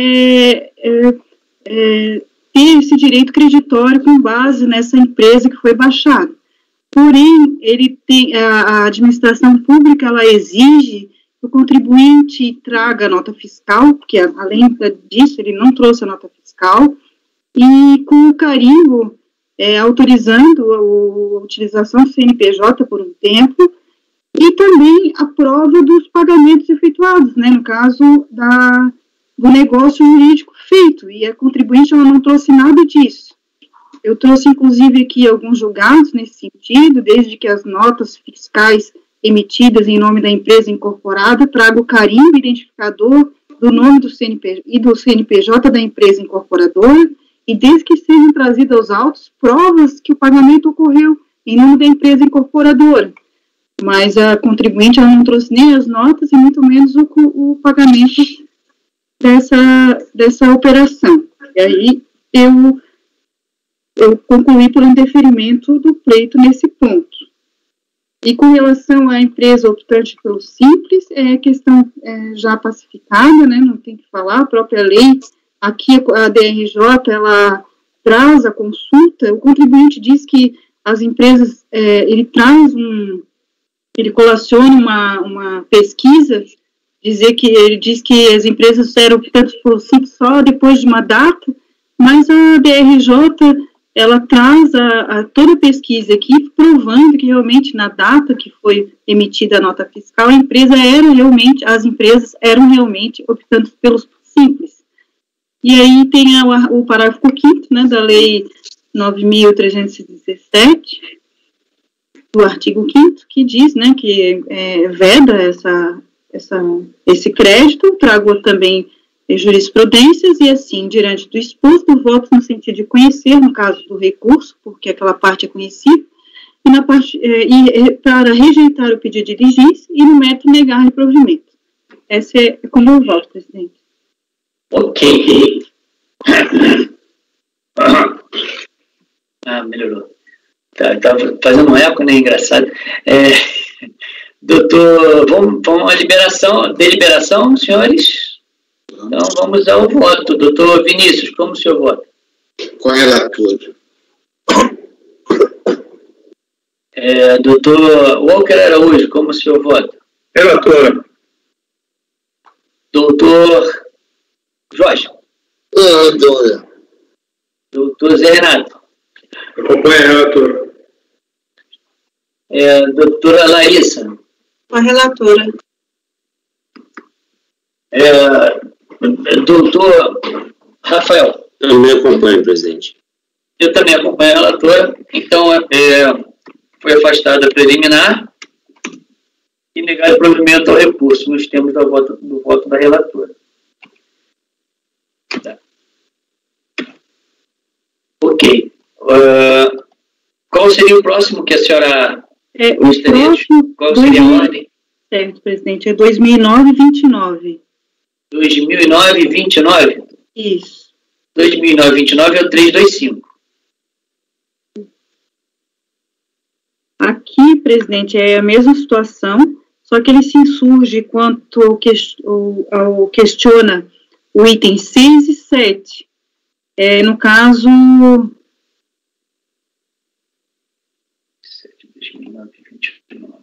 [SPEAKER 6] é, é, é, ter esse direito creditório com base nessa empresa que foi baixada. Porém, ele tem, a, a administração pública, ela exige que o contribuinte traga a nota fiscal, porque além disso, ele não trouxe a nota fiscal, e com o carimbo é, autorizando a, a utilização do C N P J por um tempo, e também a prova dos pagamentos efetuados, né, no caso da, do negócio jurídico feito, e a contribuinte ela não trouxe nada disso. Eu trouxe, inclusive, aqui alguns julgados nesse sentido, desde que as notas fiscais emitidas em nome da empresa incorporada tragam o carimbo identificador do nome do C N P J e do C N P J da empresa incorporadora, e desde que sejam trazidas aos autos provas que o pagamento ocorreu em nome da empresa incorporadora. Mas a contribuinte ela não trouxe nem as notas e muito menos o, o pagamento dessa, dessa operação. E aí eu, eu concluí pelo indeferimento do pleito nesse ponto. E com relação à empresa optante pelo simples, é questão é, já pacificada, né, não tem que falar, a própria lei. Aqui a D R J, ela traz a consulta, o contribuinte diz que as empresas, é, ele traz um, ele colaciona uma, uma pesquisa, dizer que ele diz que as empresas eram optantes por simples só depois de uma data, mas a D R J, ela traz a, a toda a pesquisa aqui, provando que realmente na data que foi emitida a nota fiscal, a empresa era realmente, as empresas eram realmente optantes pelos simples. E aí tem a, o parágrafo quinto, né, da Lei nove mil trezentos e dezessete, do artigo quinto, que diz, né, que é, veda essa, essa, esse crédito, trago também é, jurisprudências, e assim, diante do exposto, voto no sentido de conhecer, no caso do recurso, porque aquela parte é conhecida, e, na parte, é, e para rejeitar o pedido de diligência, e no método negar o provimento. Essa é como eu voto, presidente.
[SPEAKER 2] Ok. Ah, melhorou. Tá, tá fazendo um eco, né? Engraçado. É, doutor, vamos, vamos à liberação, deliberação, senhores? Então, vamos ao voto. Doutor Vinícius, como o senhor vota?
[SPEAKER 7] Com a relatora.
[SPEAKER 2] É, doutor Walker Araújo, como o senhor vota?
[SPEAKER 9] Relatora.
[SPEAKER 2] Doutor Jorge?
[SPEAKER 7] Relatora.
[SPEAKER 2] Doutor Zé Renato?
[SPEAKER 8] Acompanha a relatora.
[SPEAKER 2] É, doutora Larissa?
[SPEAKER 5] Com a relatora.
[SPEAKER 2] É, doutor Rafael?
[SPEAKER 10] Também acompanho, presidente.
[SPEAKER 2] Eu também acompanho a relatora. Então, é, foi afastada a preliminar e negar o provimento ao recurso nos termos do voto, do voto da relatora. Tá. Ok. Uh, qual seria o próximo que a senhora
[SPEAKER 6] é,
[SPEAKER 2] gostaria?
[SPEAKER 6] Próximo,
[SPEAKER 2] qual seria a ordem?
[SPEAKER 6] Certo, presidente. É dois mil e nove, vinte e nove.
[SPEAKER 2] dois mil e nove, vinte e nove?
[SPEAKER 6] Isso.
[SPEAKER 2] dois mil e nove, vinte e nove é o trezentos e vinte e cinco.
[SPEAKER 6] Aqui, presidente, é a mesma situação, só que ele se insurge quanto ao, que, ao, ao questiona o item seis e sete. É, no caso...
[SPEAKER 2] dois mil e nove, vinte e nove.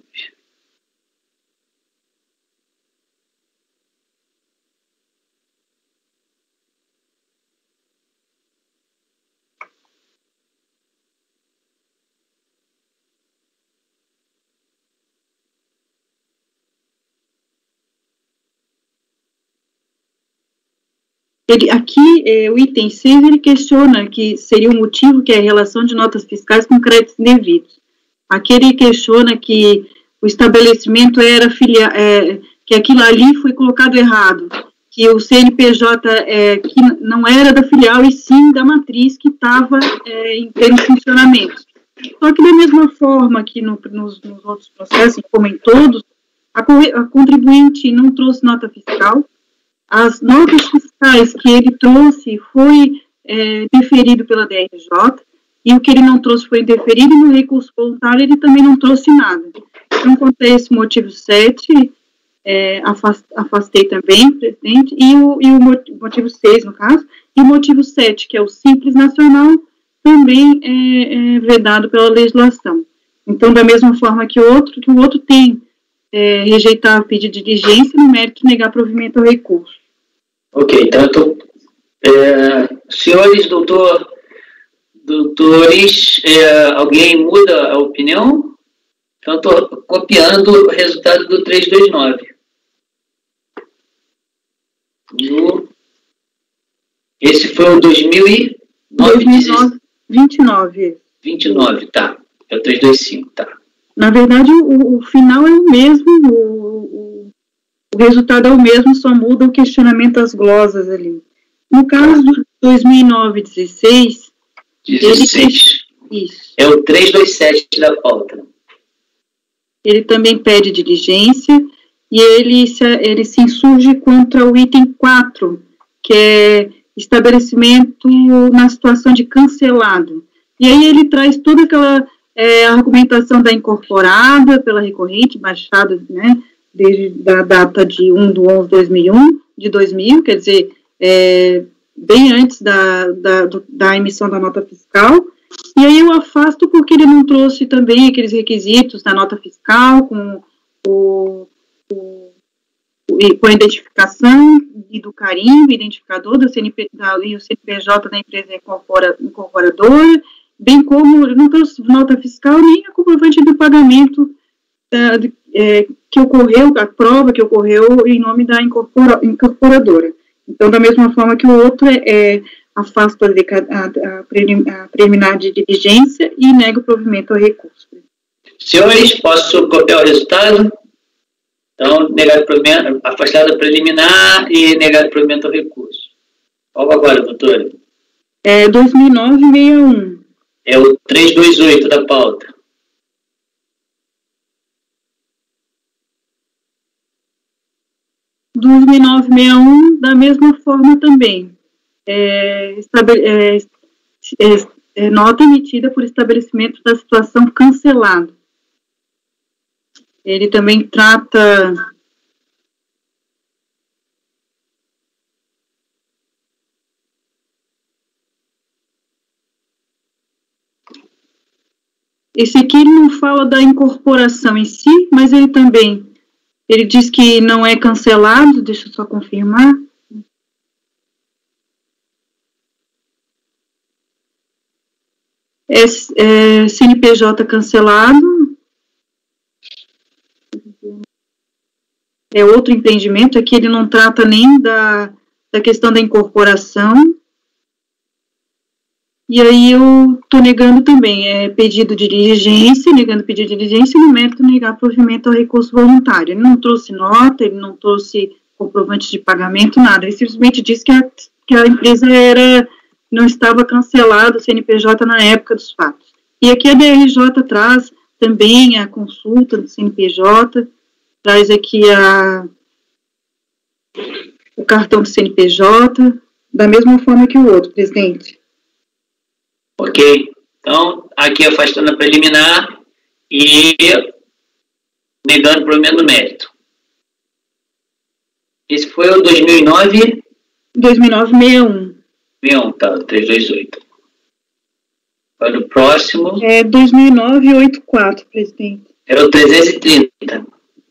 [SPEAKER 6] Ele, aqui, é, o item seis, ele questiona que seria um motivo que é a relação de notas fiscais com créditos indevidos. Aqui ele questiona que o estabelecimento era filia, é, que aquilo ali foi colocado errado, que o C N P J é, que não era da filial e sim da matriz que estava é, em pleno funcionamento. Só que da mesma forma que no, nos, nos outros processos, como em todos, a, a contribuinte não trouxe nota fiscal. As notas fiscais que ele trouxe foi é, deferido pela D R J, e o que ele não trouxe foi deferido, e no recurso voluntário ele também não trouxe nada. Então, quanto a esse motivo sete, é, afastei também, presidente, e o, e o motivo seis, no caso, e o motivo sete, que é o Simples Nacional, também é, é vedado pela legislação. Então, da mesma forma que o outro, que o outro tem É, rejeitar o pedido de diligência no mérito de negar provimento ao recurso.
[SPEAKER 2] Ok, então, é, senhores, doutor, doutores, é, alguém muda a opinião? Então, estou copiando o resultado do trezentos e vinte e nove. No, esse foi o dois mil e nove?
[SPEAKER 6] vinte e nove.
[SPEAKER 2] vinte e nove, tá. É o trezentos e vinte e cinco, tá.
[SPEAKER 6] Na verdade, o, o final é o mesmo, o, o, o resultado é o mesmo, só muda o questionamento das glosas ali. No caso do dois mil e nove, dezesseis...
[SPEAKER 2] dezesseis.
[SPEAKER 6] Ele, isso.
[SPEAKER 2] É o trezentos e vinte e sete da pauta.
[SPEAKER 6] Ele também pede diligência e ele se, ele se insurge contra o item quatro, que é estabelecimento na situação de cancelado. E aí ele traz toda aquela... É, a argumentação da incorporada pela recorrente, baixada, né, desde a data de um de onze de dois mil e um, de dois mil, quer dizer, é, bem antes da, da, do, da emissão da nota fiscal, e aí eu afasto porque ele não trouxe também aqueles requisitos da nota fiscal, com, o, o, com a identificação e do carimbo, identificador do C N P, da, e o C N P J da empresa incorpora, incorporadora, bem como não trouxe nota fiscal nem a comprovante do pagamento uh, de, é, que ocorreu, a prova que ocorreu em nome da incorpora, incorporadora. Então, da mesma forma que o outro é, é afasta a, a, a, a preliminar de diligência e nega o provimento ao recurso.
[SPEAKER 2] Senhores, posso copiar o resultado? Então, negado provimento, afastado a preliminar e negado provimento ao recurso. Qual agora, doutora?
[SPEAKER 6] É dois mil e nove, sessenta e um.
[SPEAKER 2] É o trezentos e vinte e oito da pauta.
[SPEAKER 6] dois mil e nove, sessenta e um, da mesma forma também. É, é, é, é, nota emitida por estabelecimento da situação cancelada. Ele também trata... Esse aqui ele não fala da incorporação em si, mas ele também, ele diz que não é cancelado, deixa eu só confirmar. É, é C N P J cancelado. É outro empreendimento, aqui ele não trata nem da, da questão da incorporação. E aí eu estou negando também, é pedido de diligência, negando pedido de diligência, e no mérito negar provimento ao recurso voluntário. Ele não trouxe nota, ele não trouxe comprovante de pagamento, nada. Ele simplesmente disse que a, que a empresa era, não estava cancelada, o C N P J na época dos fatos. E aqui a D R J traz também a consulta do C N P J, traz aqui a, o cartão do C N P J, da mesma forma que o outro, presidente.
[SPEAKER 2] Ok, então, aqui afastando a preliminar e negando o provimento do mérito. Esse foi o dois mil e nove?
[SPEAKER 6] dois mil e nove, sessenta e um.
[SPEAKER 2] sessenta e um, tá, trezentos e vinte e oito. Para o próximo...
[SPEAKER 6] É dois mil e nove, oitenta e quatro, presidente.
[SPEAKER 2] Era o trezentos e trinta.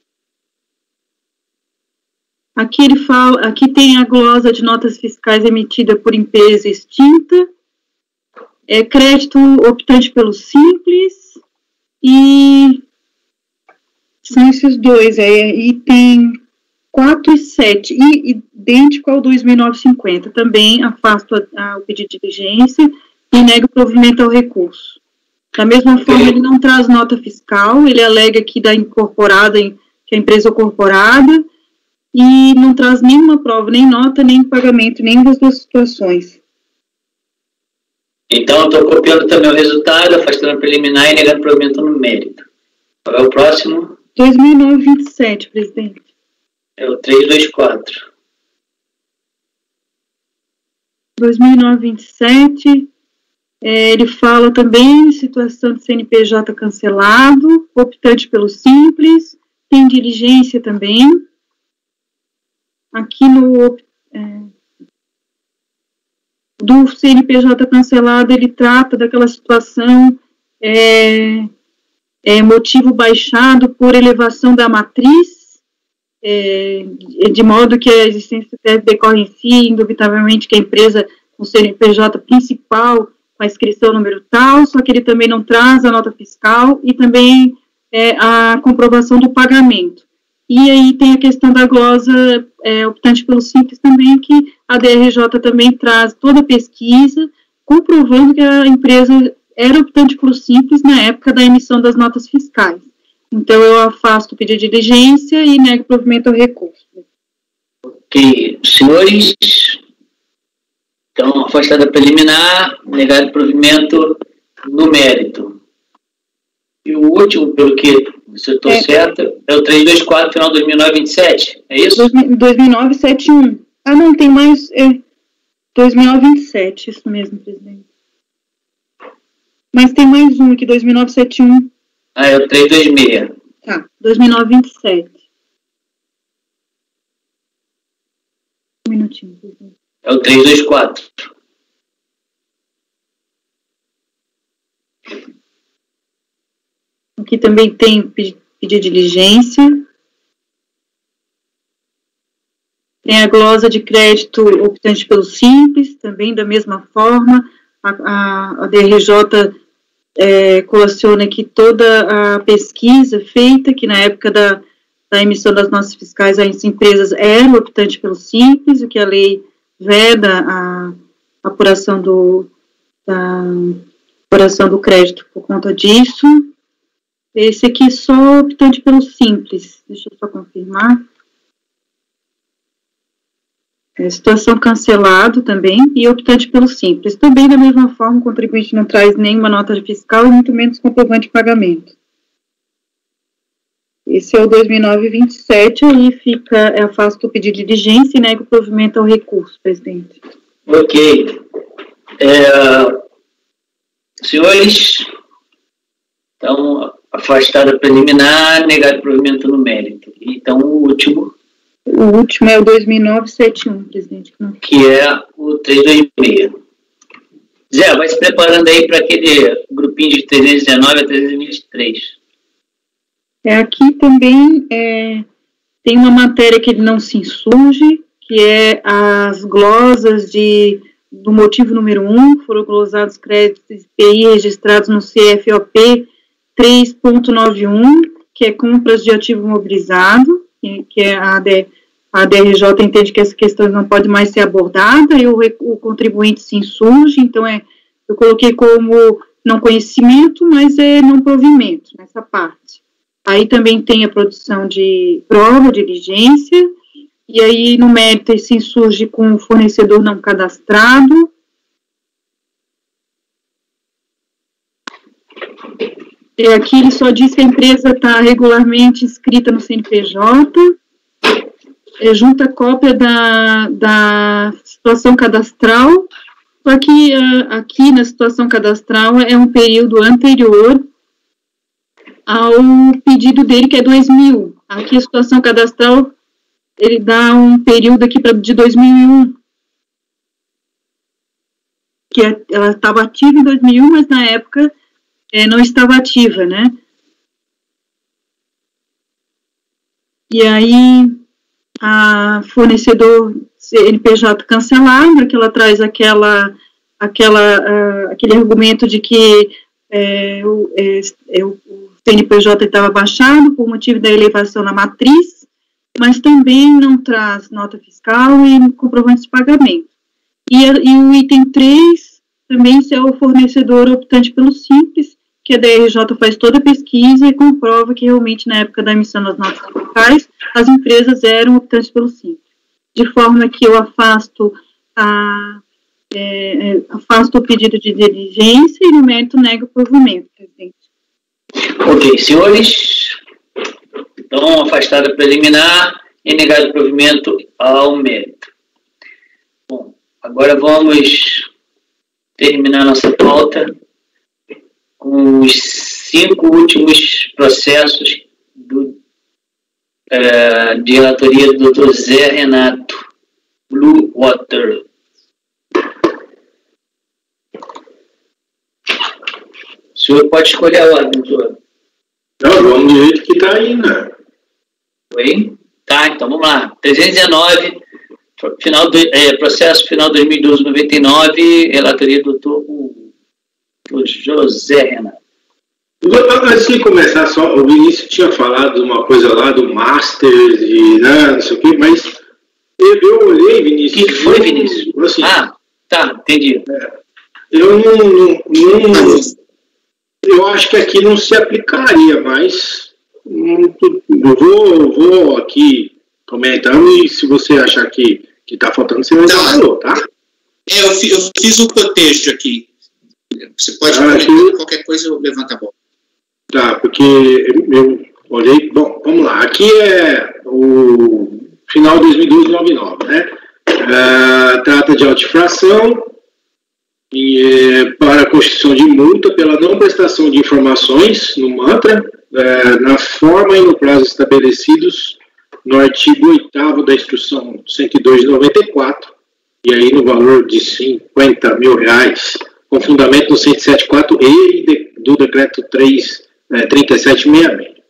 [SPEAKER 6] Aqui ele fala, aqui tem a glosa de notas fiscais emitida por empresa extinta, é crédito optante pelo Simples, e são esses dois, é item quatro e sete, e idêntico ao dois mil novecentos e cinquenta, também afasto a, a, o pedido de diligência e nego o provimento ao recurso. Da mesma forma, ele não traz nota fiscal, ele alega que da incorporada, que a empresa é incorporada, e não traz nenhuma prova, nem nota, nem pagamento, nenhuma das duas situações.
[SPEAKER 2] Então, estou copiando também o resultado, afastando a preliminar e negando provimento no mérito. Qual é o próximo?
[SPEAKER 6] dois mil novecentos e vinte e sete, presidente.
[SPEAKER 2] É o trezentos e vinte e quatro.
[SPEAKER 6] dois mil novecentos e vinte e sete, é, ele fala também situação de C N P J cancelado, optante pelo simples, tem diligência também. Aqui no é, do C N P J cancelado, ele trata daquela situação é, é, motivo baixado por elevação da matriz, é, de modo que a existência do C F decorre em si, indubitavelmente que a empresa com C N P J principal, com a inscrição número tal, só que ele também não traz a nota fiscal e também é, a comprovação do pagamento. E aí tem a questão da glosa é, optante pelo simples também, que a D R J também traz toda a pesquisa, comprovando que a empresa era optante pelo simples na época da emissão das notas fiscais. Então, eu afasto o pedido de diligência e nego o provimento ao recurso.
[SPEAKER 2] Ok. Senhores, então, afastada preliminar, negado provimento no mérito. E o último, pelo que se eu estou
[SPEAKER 6] é.
[SPEAKER 2] certo, é o trezentos e vinte e quatro, final dois mil novecentos e vinte e sete, é isso?
[SPEAKER 6] dois mil novecentos e setenta e um. Ah, não, tem mais... É, dois mil novecentos e vinte e sete, isso mesmo, presidente. Mas tem mais um aqui, dois mil novecentos e setenta e um.
[SPEAKER 2] Ah, é o trezentos e vinte e seis.
[SPEAKER 6] Tá, dois mil novecentos e vinte e sete. Um minutinho, presidente.
[SPEAKER 2] É o trezentos e vinte e quatro.
[SPEAKER 6] Aqui também tem pedido de diligência. Tem a glosa de crédito optante pelo simples, também da mesma forma. A, a, a D R J é, coleciona aqui toda a pesquisa feita, que na época da, da emissão das notas fiscais, as empresas eram optantes pelo simples, o que a lei veda a, a apuração do, da apuração do crédito por conta disso. Esse aqui só optante pelo simples, deixa eu só confirmar. É, situação cancelado também, e optante pelo simples. Também, da mesma forma, o contribuinte não traz nenhuma nota fiscal e muito menos comprovante de pagamento. Esse é o dois mil novecentos e vinte e sete, aí fica, é, afasto o pedido de diligência e nego o provimento ao recurso, presidente.
[SPEAKER 2] Ok. É, senhores, então, afastada preliminar, negado provimento no mérito. Então, o último...
[SPEAKER 6] O último é o dois mil novecentos e setenta e um, presidente.
[SPEAKER 2] Que é o trezentos e vinte e seis. Zé, vai se preparando aí para aquele grupinho de trezentos e dezenove a trezentos e vinte e três.
[SPEAKER 6] É, aqui também é, tem uma matéria que ele não se insurge, que é as glosas de, do motivo número um, foram glosados créditos I P I registrados no C F O P três ponto noventa e um, que é compras de ativo imobilizado, que é a, D, a D R J entende que essa questão não pode mais ser abordada, e o, o contribuinte se insurge, então é, eu coloquei como não conhecimento, mas é não provimento, nessa parte. Aí também tem a produção de prova, diligência, e aí no mérito ele se insurge com o fornecedor não cadastrado. E aqui ele só diz que a empresa está regularmente inscrita no C N P J, é, junta cópia da, da situação cadastral, só que uh, aqui na situação cadastral é um período anterior ao pedido dele, que é dois mil. Aqui a situação cadastral, ele dá um período aqui pra, de dois mil e um, que ela estava ativa em dois mil e um, mas na época é, não estava ativa, né? E aí, a fornecedor C N P J cancelada, que ela traz aquela, aquela, uh, aquele argumento de que é, o, é, é, o C N P J estava baixado por motivo da elevação na matriz, mas também não traz nota fiscal e comprovante de pagamento. E, a, e o item três, também se é o fornecedor optante pelo Simples, que a D R J faz toda a pesquisa e comprova que realmente na época da emissão das notas fiscais, as empresas eram optantes pelo Simples. De forma que eu afasto, a, é, afasto o pedido de diligência e no mérito nego o provimento, presidente.
[SPEAKER 2] Ok, senhores, então afastada preliminar e negado o provimento ao mérito. Bom, agora vamos terminar nossa pauta com os cinco últimos processos do, uh, de relatoria do doutor Zé Renato, Blue Water. O senhor pode escolher a ordem, doutor.
[SPEAKER 8] Não, vamos do jeito que está aí, né?
[SPEAKER 2] Oi? Tá, então vamos lá. trezentos e dezenove, final do, é, processo final dois mil e doze noventa e nove, relatoria do doutor o José Renato.
[SPEAKER 8] Antes de começar, só, o Vinícius tinha falado de uma coisa lá do Masters e né, não sei o quê, mas eu, eu olhei, Vinícius.
[SPEAKER 2] O que foi, Vinícius?
[SPEAKER 8] Assim,
[SPEAKER 2] ah, tá, entendi.
[SPEAKER 8] É, eu não, não, não. Eu acho que aqui não se aplicaria, mas eu vou, vou aqui comentando e se você achar que está faltando, você vai dar, tá?
[SPEAKER 4] É, eu, fi, eu fiz o cotejo aqui. Você pode
[SPEAKER 8] ah,
[SPEAKER 4] comentar, que... qualquer coisa eu levanto a bola.
[SPEAKER 8] Tá, porque eu olhei... Bom, vamos lá. Aqui é o final de dois mil e doze noventa e nove, né? É, trata de auto-infração e, é, para a constituição de multa pela não prestação de informações no mantra, é, na forma e no prazo estabelecidos no artigo oitavo da instrução cento e dois de noventa e quatro, e aí no valor de cinquenta mil reais, com fundamento no cento e setenta e quatro e do decreto três, é, trinta e sete sessenta e seis.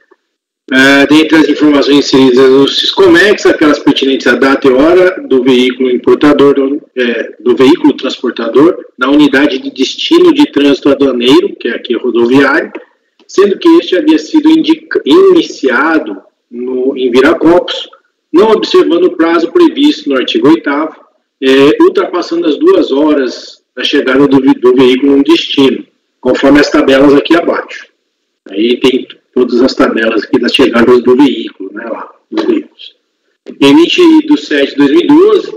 [SPEAKER 8] É, dentre as informações inseridas no Siscomex, aquelas pertinentes à data e hora do veículo importador, do, é, do veículo transportador, na unidade de destino de trânsito aduaneiro, que é aqui rodoviário, sendo que este havia sido indica, iniciado no, em Viracopos, não observando o prazo previsto no artigo oitavo, é, ultrapassando as duas horas da chegada do, do veículo no destino, conforme as tabelas aqui abaixo. Aí tem todas as tabelas aqui das chegadas do veículo, né, lá, dos veículos. Em vinte de sete de dois mil e doze,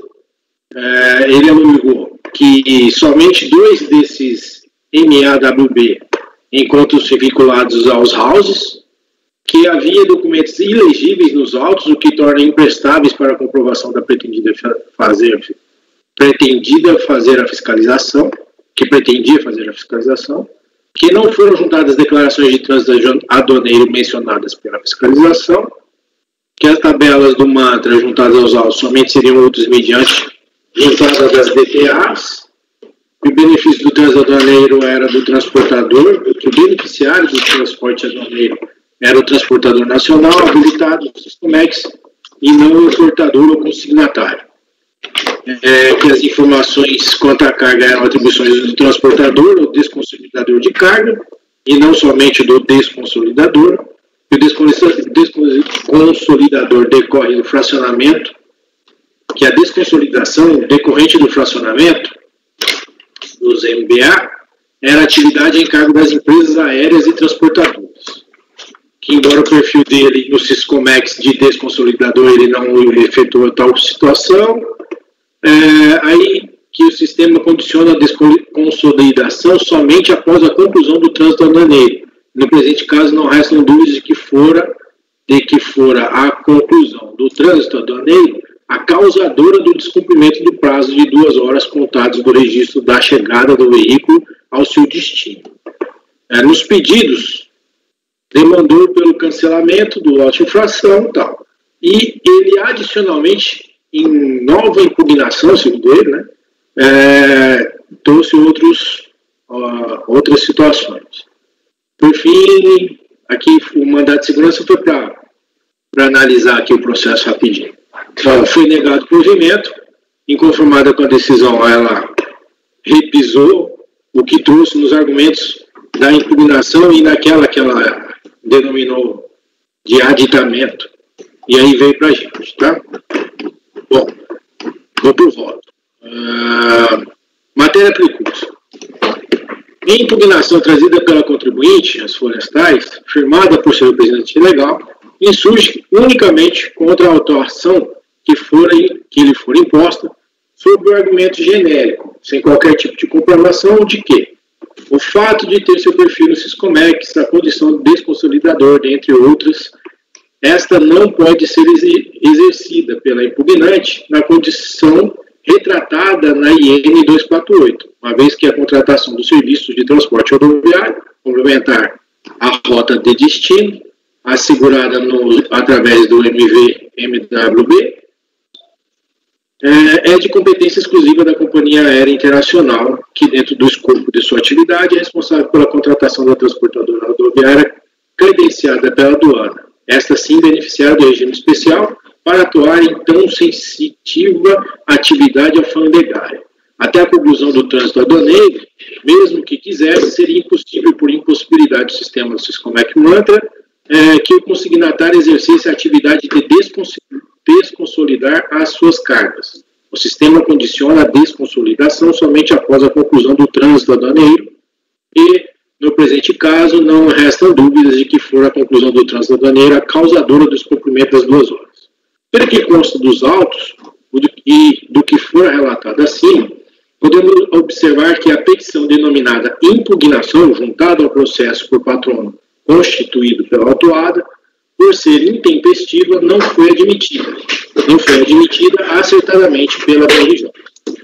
[SPEAKER 8] é, ele alegou que somente dois desses M A W B encontram-se vinculados aos houses, que havia documentos ilegíveis nos autos, o que torna imprestáveis para a comprovação da pretendida fazer, pretendida fazer a fiscalização, que pretendia fazer a fiscalização, que não foram juntadas declarações de trânsito aduaneiro mencionadas pela fiscalização, que as tabelas do mantra juntadas aos autos somente seriam outros mediante juntadas das D T As, que o benefício do trânsito aduaneiro era do transportador, que o beneficiário do transporte aduaneiro era o transportador nacional habilitado do Siscomex e não o portador ou consignatário. É, que as informações quanto à carga eram atribuições do transportador ou desconsolidador de carga, e não somente do desconsolidador, e o desconsolidador decorre do fracionamento, que a desconsolidação decorrente do fracionamento dos M B A era atividade em cargo das empresas aéreas e transportadoras, que embora o perfil dele no Siscomex de desconsolidador ele não efetuou tal situação, É, aí que o sistema condiciona a desconsolidação somente após a conclusão do trânsito aduaneiro. No presente caso, não restam dúvidas de que fora, de que fora a conclusão do trânsito aduaneiro a causadora do descumprimento do prazo de duas horas contadas do registro da chegada do veículo ao seu destino. É, nos pedidos, demandou pelo cancelamento do auto-infração e tal. E ele, adicionalmente, em nova impugnação, segundo ele, né, é, trouxe outros, uh, outras situações. Por fim, aqui o mandato de segurança foi para analisar aqui o processo rapidinho. Então, foi negado o provimento, inconformada com a decisão, ela repisou o que trouxe nos argumentos da impugnação e naquela que ela denominou de aditamento e aí veio para a gente, tá? Bom, vou para o voto. Uh, matéria precurso. Em impugnação trazida pela contribuinte, as florestais, firmada por seu representante legal, insurge unicamente contra a autuação que, for, que lhe for imposta sob o argumento genérico, sem qualquer tipo de comprovação de que o fato de ter seu perfil no Siscomex, a condição de desconsolidador, dentre outras, esta não pode ser exercida pela impugnante na condição retratada na I N duzentos e quarenta e oito, uma vez que a contratação do serviço de transporte rodoviário complementar à rota de destino, assegurada no, através do M V M W B, é, é de competência exclusiva da Companhia Aérea Internacional, que dentro do escopo de sua atividade é responsável pela contratação da transportadora rodoviária credenciada pela aduana. Esta sim beneficiará do regime especial para atuar em tão sensitiva atividade alfandegária. Até a conclusão do trânsito aduaneiro, mesmo que quisesse, seria impossível por impossibilidade do sistema do Siscomex Mantra é, que o consignatário exercesse a atividade de desconsolidar as suas cargas. O sistema condiciona a desconsolidação somente após a conclusão do trânsito aduaneiro e, no presente caso, não restam dúvidas de que for a conclusão do trânsito aduaneiro a causadora do descumprimento das duas horas. Pelo que consta dos autos e do que for relatado acima, podemos observar que a petição denominada impugnação, juntada ao processo por patrono constituído pela autuada, por ser intempestiva, não foi admitida. Não foi admitida acertadamente pela D R J.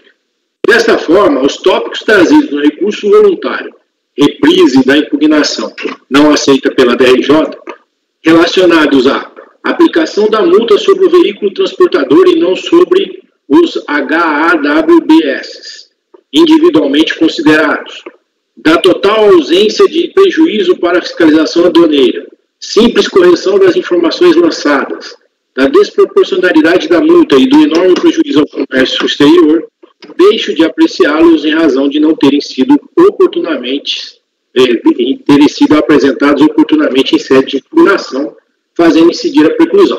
[SPEAKER 8] Desta forma, os tópicos trazidos no recurso voluntário, reprise da impugnação, não aceita pela D R J, relacionados à aplicação da multa sobre o veículo transportador e não sobre os H A W B S, individualmente considerados, da total ausência de prejuízo para a fiscalização aduaneira, simples correção das informações lançadas, da desproporcionalidade da multa e do enorme prejuízo ao comércio exterior, deixo de apreciá-los em razão de não terem sido oportunamente, eh, terem sido apresentados oportunamente em sede de impugnação, fazendo incidir a preclusão.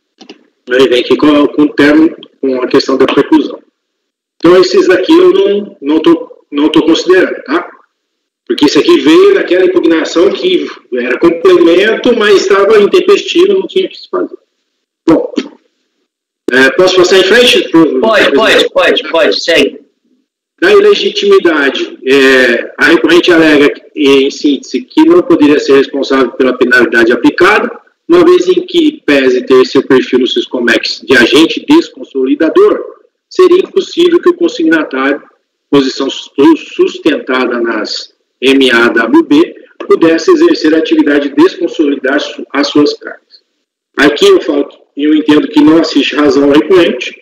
[SPEAKER 8] Aí vem aqui com, com o termo, com a questão da preclusão. Então, esses daqui eu não não tô, não tô considerando, tá? Porque isso aqui veio daquela impugnação que era complemento, mas estava intempestivo, não tinha que se fazer. Bom, é, posso passar em frente? Pro,
[SPEAKER 2] pode, pode, pode, pode, segue.
[SPEAKER 8] Da ilegitimidade, é, a recorrente alega, em síntese, que não poderia ser responsável pela penalidade aplicada, uma vez em que pese ter seu perfil no Siscomex de agente desconsolidador, seria impossível que o consignatário, posição sustentada nas M A W B, pudesse exercer a atividade de desconsolidar as suas cargas. Aqui eu falo, eu entendo que não assiste razão ao recorrente.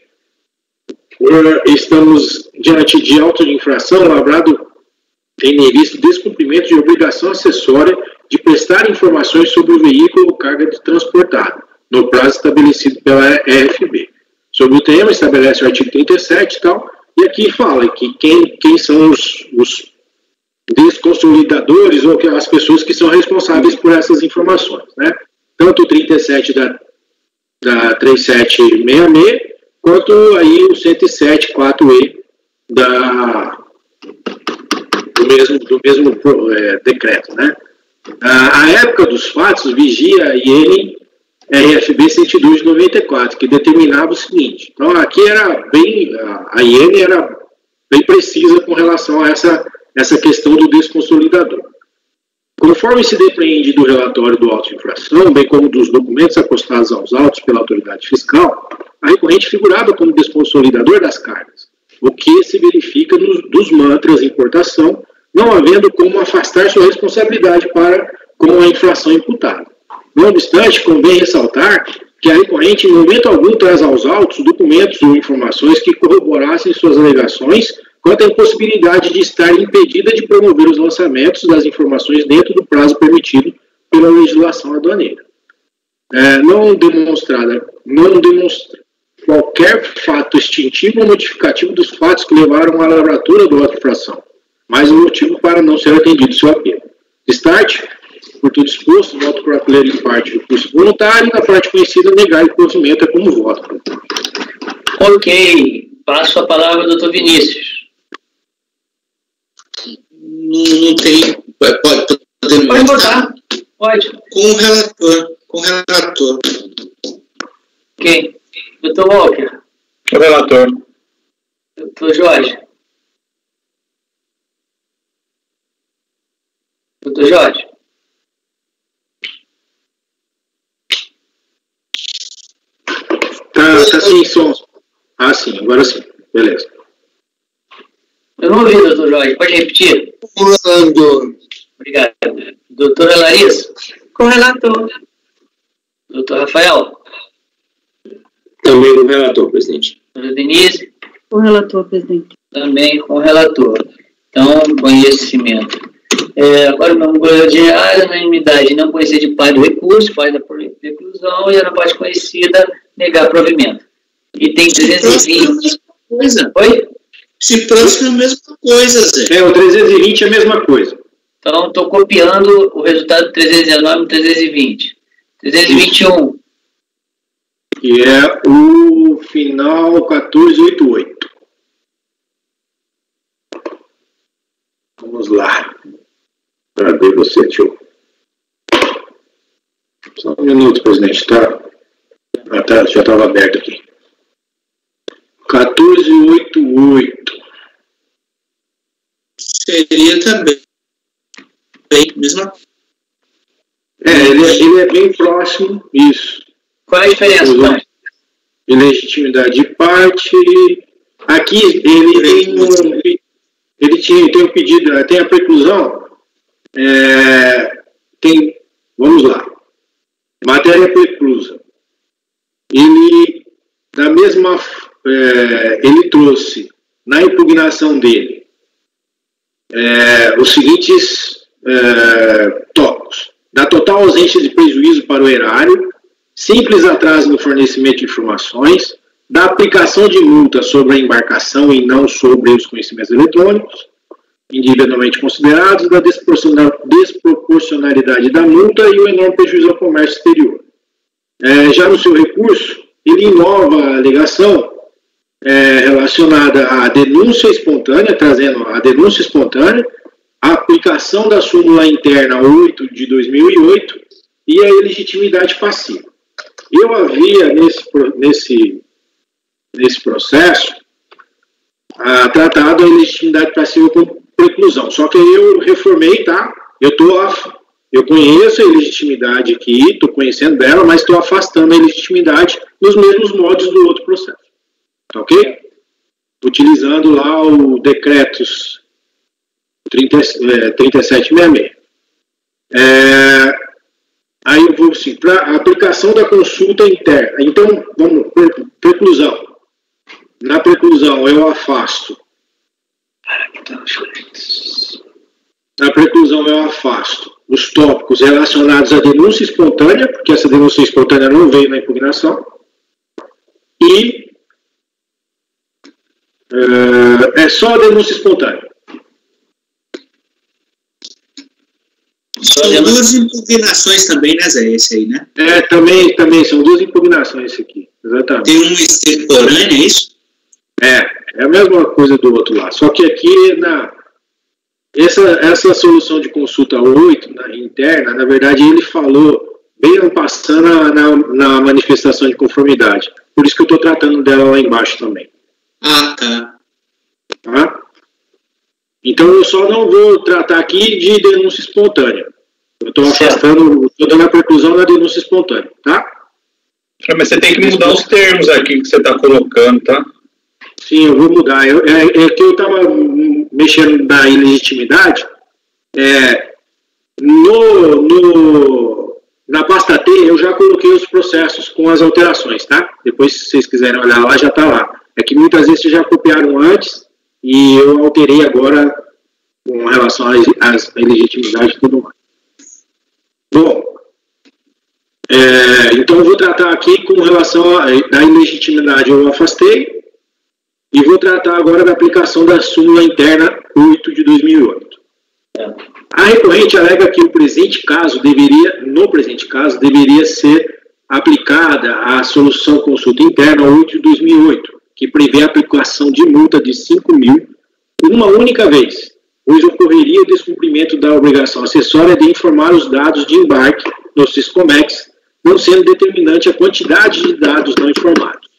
[SPEAKER 8] Estamos diante de auto de infração lavrado em visto descumprimento de obrigação acessória de prestar informações sobre o veículo ou carga transportada, no prazo estabelecido pela E F B. Sobre o tema, estabelece o artigo trinta e sete e tal, e aqui fala que quem, quem são os, os desconsolidadores ou as pessoas que são responsáveis por essas informações, né? Tanto o trinta e sete da, da três sete seis seis, quanto aí o cento e sete quatro E da, do mesmo, do mesmo é, decreto, né? A, a época dos fatos vigia a I N R F B cento e dois de noventa e quatro, que determinava o seguinte. Então, aqui era bem, a I N era bem precisa com relação a essa, essa questão do desconsolidador. Conforme se depreende do relatório do auto de infração, bem como dos documentos acostados aos autos pela autoridade fiscal, a recorrente figurava como desconsolidador das cargas, o que se verifica nos, dos mantras importação, não havendo como afastar sua responsabilidade para com a infração imputada. Não obstante, convém ressaltar que a recorrente, em momento algum, traz aos autos documentos ou informações que corroborassem suas alegações quanto à impossibilidade de estar impedida de promover os lançamentos das informações dentro do prazo permitido pela legislação aduaneira. É, não demonstrada, não demonstra qualquer fato extintivo ou modificativo dos fatos que levaram à lavratura do auto de infração, mas um motivo para não ser atendido seu apelo. Start, por tudo exposto, voto por acolher em parte o recurso voluntário e na parte conhecida negar o provimento é como voto.
[SPEAKER 2] Ok. Passo a palavra ao doutor Vinícius.
[SPEAKER 4] Não, não tem. Pode, pode,
[SPEAKER 2] pode votar. Pode.
[SPEAKER 4] Com o relator. Com o relator.
[SPEAKER 2] Quem? doutor Walker.
[SPEAKER 9] O relator.
[SPEAKER 2] doutor Jorge. doutor Jorge.
[SPEAKER 8] Tá, tá sem som. Ah, sim, agora sim. Beleza.
[SPEAKER 2] Eu não ouvi, doutor Jorge. Pode repetir?
[SPEAKER 7] Com o relator.
[SPEAKER 2] Obrigado. Doutora Larissa?
[SPEAKER 5] Com o relator.
[SPEAKER 2] doutor Rafael?
[SPEAKER 10] Também com o relator, presidente.
[SPEAKER 2] doutora Denise?
[SPEAKER 6] Com o relator, presidente.
[SPEAKER 2] Também com o relator. Então, conhecimento. É, agora, o mesmo goleiro de área, unanimidade, não conhecer de pai do recurso, pai da reclusão, e na parte conhecida, negar provimento. E tem trezentos e vinte.
[SPEAKER 4] Coisa.
[SPEAKER 2] Oi?
[SPEAKER 4] Se próximo é a mesma coisa, Zé.
[SPEAKER 8] É, o trezentos e vinte é a mesma coisa.
[SPEAKER 2] Então, estou copiando o resultado do trezentos e dezenove no trezentos e vinte. trezentos e vinte e um.
[SPEAKER 8] Que é o final quatorze oitenta e oito. Vamos lá. Cadê você, tio? Só um minuto, presidente. Tá? Ah, tá, já estava aberto aqui. quatorze oitenta e oito.
[SPEAKER 4] Seria também. Bem, mesma coisa.
[SPEAKER 8] É, ele, é, ele é bem próximo, isso.
[SPEAKER 2] Qual é a diferença, então?
[SPEAKER 8] Ilegitimidade de parte. Aqui ele tem um, ele tinha, tem um pedido, tem a preclusão. É, tem, vamos lá. Matéria preclusa. Ele, da mesma, é, ele trouxe na impugnação dele é, os seguintes é, tópicos: da total ausência de prejuízo para o erário, simples atraso no fornecimento de informações, da aplicação de multa sobre a embarcação e não sobre os conhecimentos eletrônicos, individualmente considerados, da desproporcionalidade da multa e o enorme prejuízo ao comércio exterior. É, já no seu recurso, ele inova a alegação é, relacionada à denúncia espontânea, trazendo a denúncia espontânea, a aplicação da súmula interna oito de dois mil e oito e a ilegitimidade passiva. Eu havia, nesse, nesse, nesse processo, ah, tratado a ilegitimidade passiva como preclusão. Só que eu reformei, tá? Eu, tô, eu conheço a ilegitimidade aqui, estou conhecendo dela, mas estou afastando a ilegitimidade nos mesmos modos do outro processo. Tá ok? Utilizando lá o decretos trinta, é, trinta e sete sessenta e seis. É, aí eu vou assim, para a aplicação da consulta interna. Então, vamos, preclusão. Na preclusão eu afasto. Na preclusão eu afasto os tópicos relacionados à denúncia espontânea, porque essa denúncia espontânea não veio na impugnação, e uh, é só a denúncia espontânea.
[SPEAKER 4] São duas impugnações também, né, Zé? Esse aí, né?
[SPEAKER 8] É, também, também são duas impugnações esse aqui, exatamente.
[SPEAKER 4] Tem uma extemporânea, é isso?
[SPEAKER 8] É, é a mesma coisa do outro lado, só que aqui, na, essa, essa solução de consulta oito, na, interna, na verdade, ele falou bem passando na, na, na manifestação de conformidade, por isso que eu estou tratando dela lá embaixo também.
[SPEAKER 4] Ah, tá.
[SPEAKER 8] Tá? Então, eu só não vou tratar aqui de denúncia espontânea. Eu estou afastando, estou dando a preclusão na denúncia espontânea, tá?
[SPEAKER 9] Mas você tem que mudar os termos aqui que você está colocando, tá?
[SPEAKER 8] Sim, eu vou mudar. Eu, é, é que eu estava mexendo na ilegitimidade. É, no, no, na pasta T, eu já coloquei os processos com as alterações, tá? Depois, se vocês quiserem olhar lá, já está lá. É que muitas vezes vocês já copiaram antes e eu alterei agora com relação às ilegitimidades e tudo mais. Bom, é, então eu vou tratar aqui com relação à ilegitimidade, eu afastei. E vou tratar agora da aplicação da súmula interna oito de dois mil e oito. A recorrente alega que o presente caso deveria, no presente caso, deveria ser aplicada a solução consulta interna oito de dois mil e oito, que prevê a aplicação de multa de cinco mil uma única vez, pois ocorreria o descumprimento da obrigação acessória de informar os dados de embarque no Siscomex, não sendo determinante a quantidade de dados não informados.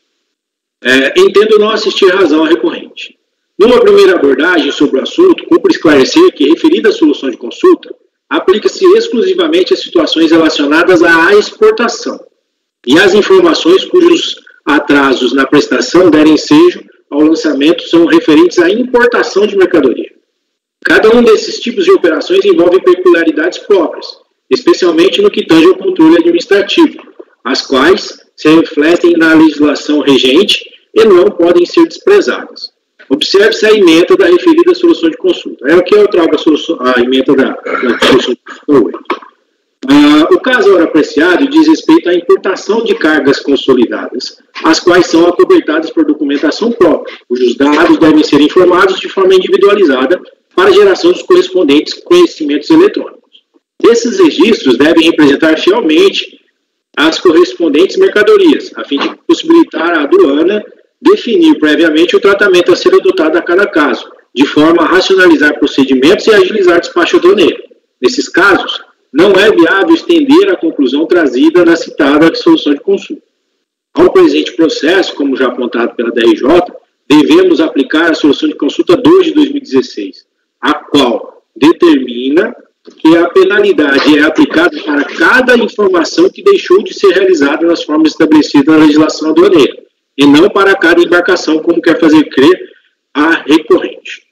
[SPEAKER 8] É, entendo não assistir razão à recorrente. Numa primeira abordagem sobre o assunto, cumpre esclarecer que, referida à solução de consulta, aplica-se exclusivamente a situações relacionadas à exportação e às informações cujos atrasos na prestação derem ensejo ao lançamento são referentes à importação de mercadoria. Cada um desses tipos de operações envolve peculiaridades próprias, especialmente no que tange ao controle administrativo, as quais se refletem na legislação regente e não podem ser desprezadas. Observe-se a ementa da referida solução de consulta. É o que eu trago a, solução, a ementa da, da solução de consulta oito. Uh, o caso ora apreciado diz respeito à importação de cargas consolidadas, as quais são acobertadas por documentação própria, cujos dados devem ser informados de forma individualizada para a geração dos correspondentes conhecimentos eletrônicos. Esses registros devem representar fielmente as correspondentes mercadorias, a fim de possibilitar à aduana definir previamente o tratamento a ser adotado a cada caso, de forma a racionalizar procedimentos e agilizar despacho aduaneiro. Nesses casos, não é viável estender a conclusão trazida na citada solução de consulta. Ao presente processo, como já apontado pela D R J, devemos aplicar a solução de consulta dois de dois mil e dezesseis, a qual determina que a penalidade é aplicada para cada informação que deixou de ser realizada nas formas estabelecidas na legislação aduaneira, e não para cada embarcação, como quer fazer crer a recorrente.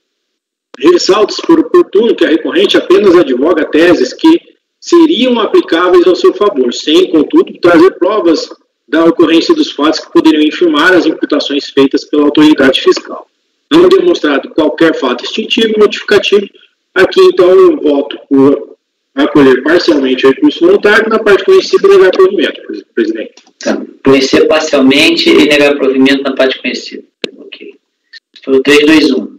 [SPEAKER 8] Ressalta-se por oportuno que a recorrente apenas advoga teses que seriam aplicáveis ao seu favor, sem, contudo, trazer provas da ocorrência dos fatos que poderiam infirmar as imputações feitas pela autoridade fiscal. Não demonstrado qualquer fato extintivo e notificativo, aqui, então, eu voto por acolher parcialmente o recurso voluntário na parte conhecida e negar provimento, presidente.
[SPEAKER 2] Tá. Conhecer parcialmente e negar provimento na parte conhecida. Ok. Foi o três dois um.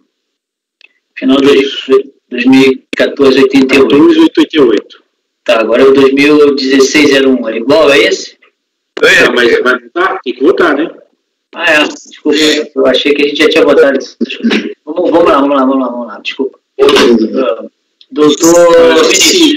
[SPEAKER 2] Final de dois mil e quatorze, oitenta e oito. Tá, agora é o dois mil e dezesseis, zero um. É igual a esse?
[SPEAKER 8] É, mas vai votar? Tem que votar, né?
[SPEAKER 2] Ah, é. Desculpa. É. Eu achei que a gente já tinha votado isso. Vamos, vamos lá, vamos lá, vamos lá, vamos lá. Desculpa. Uh, doutor Vinícius.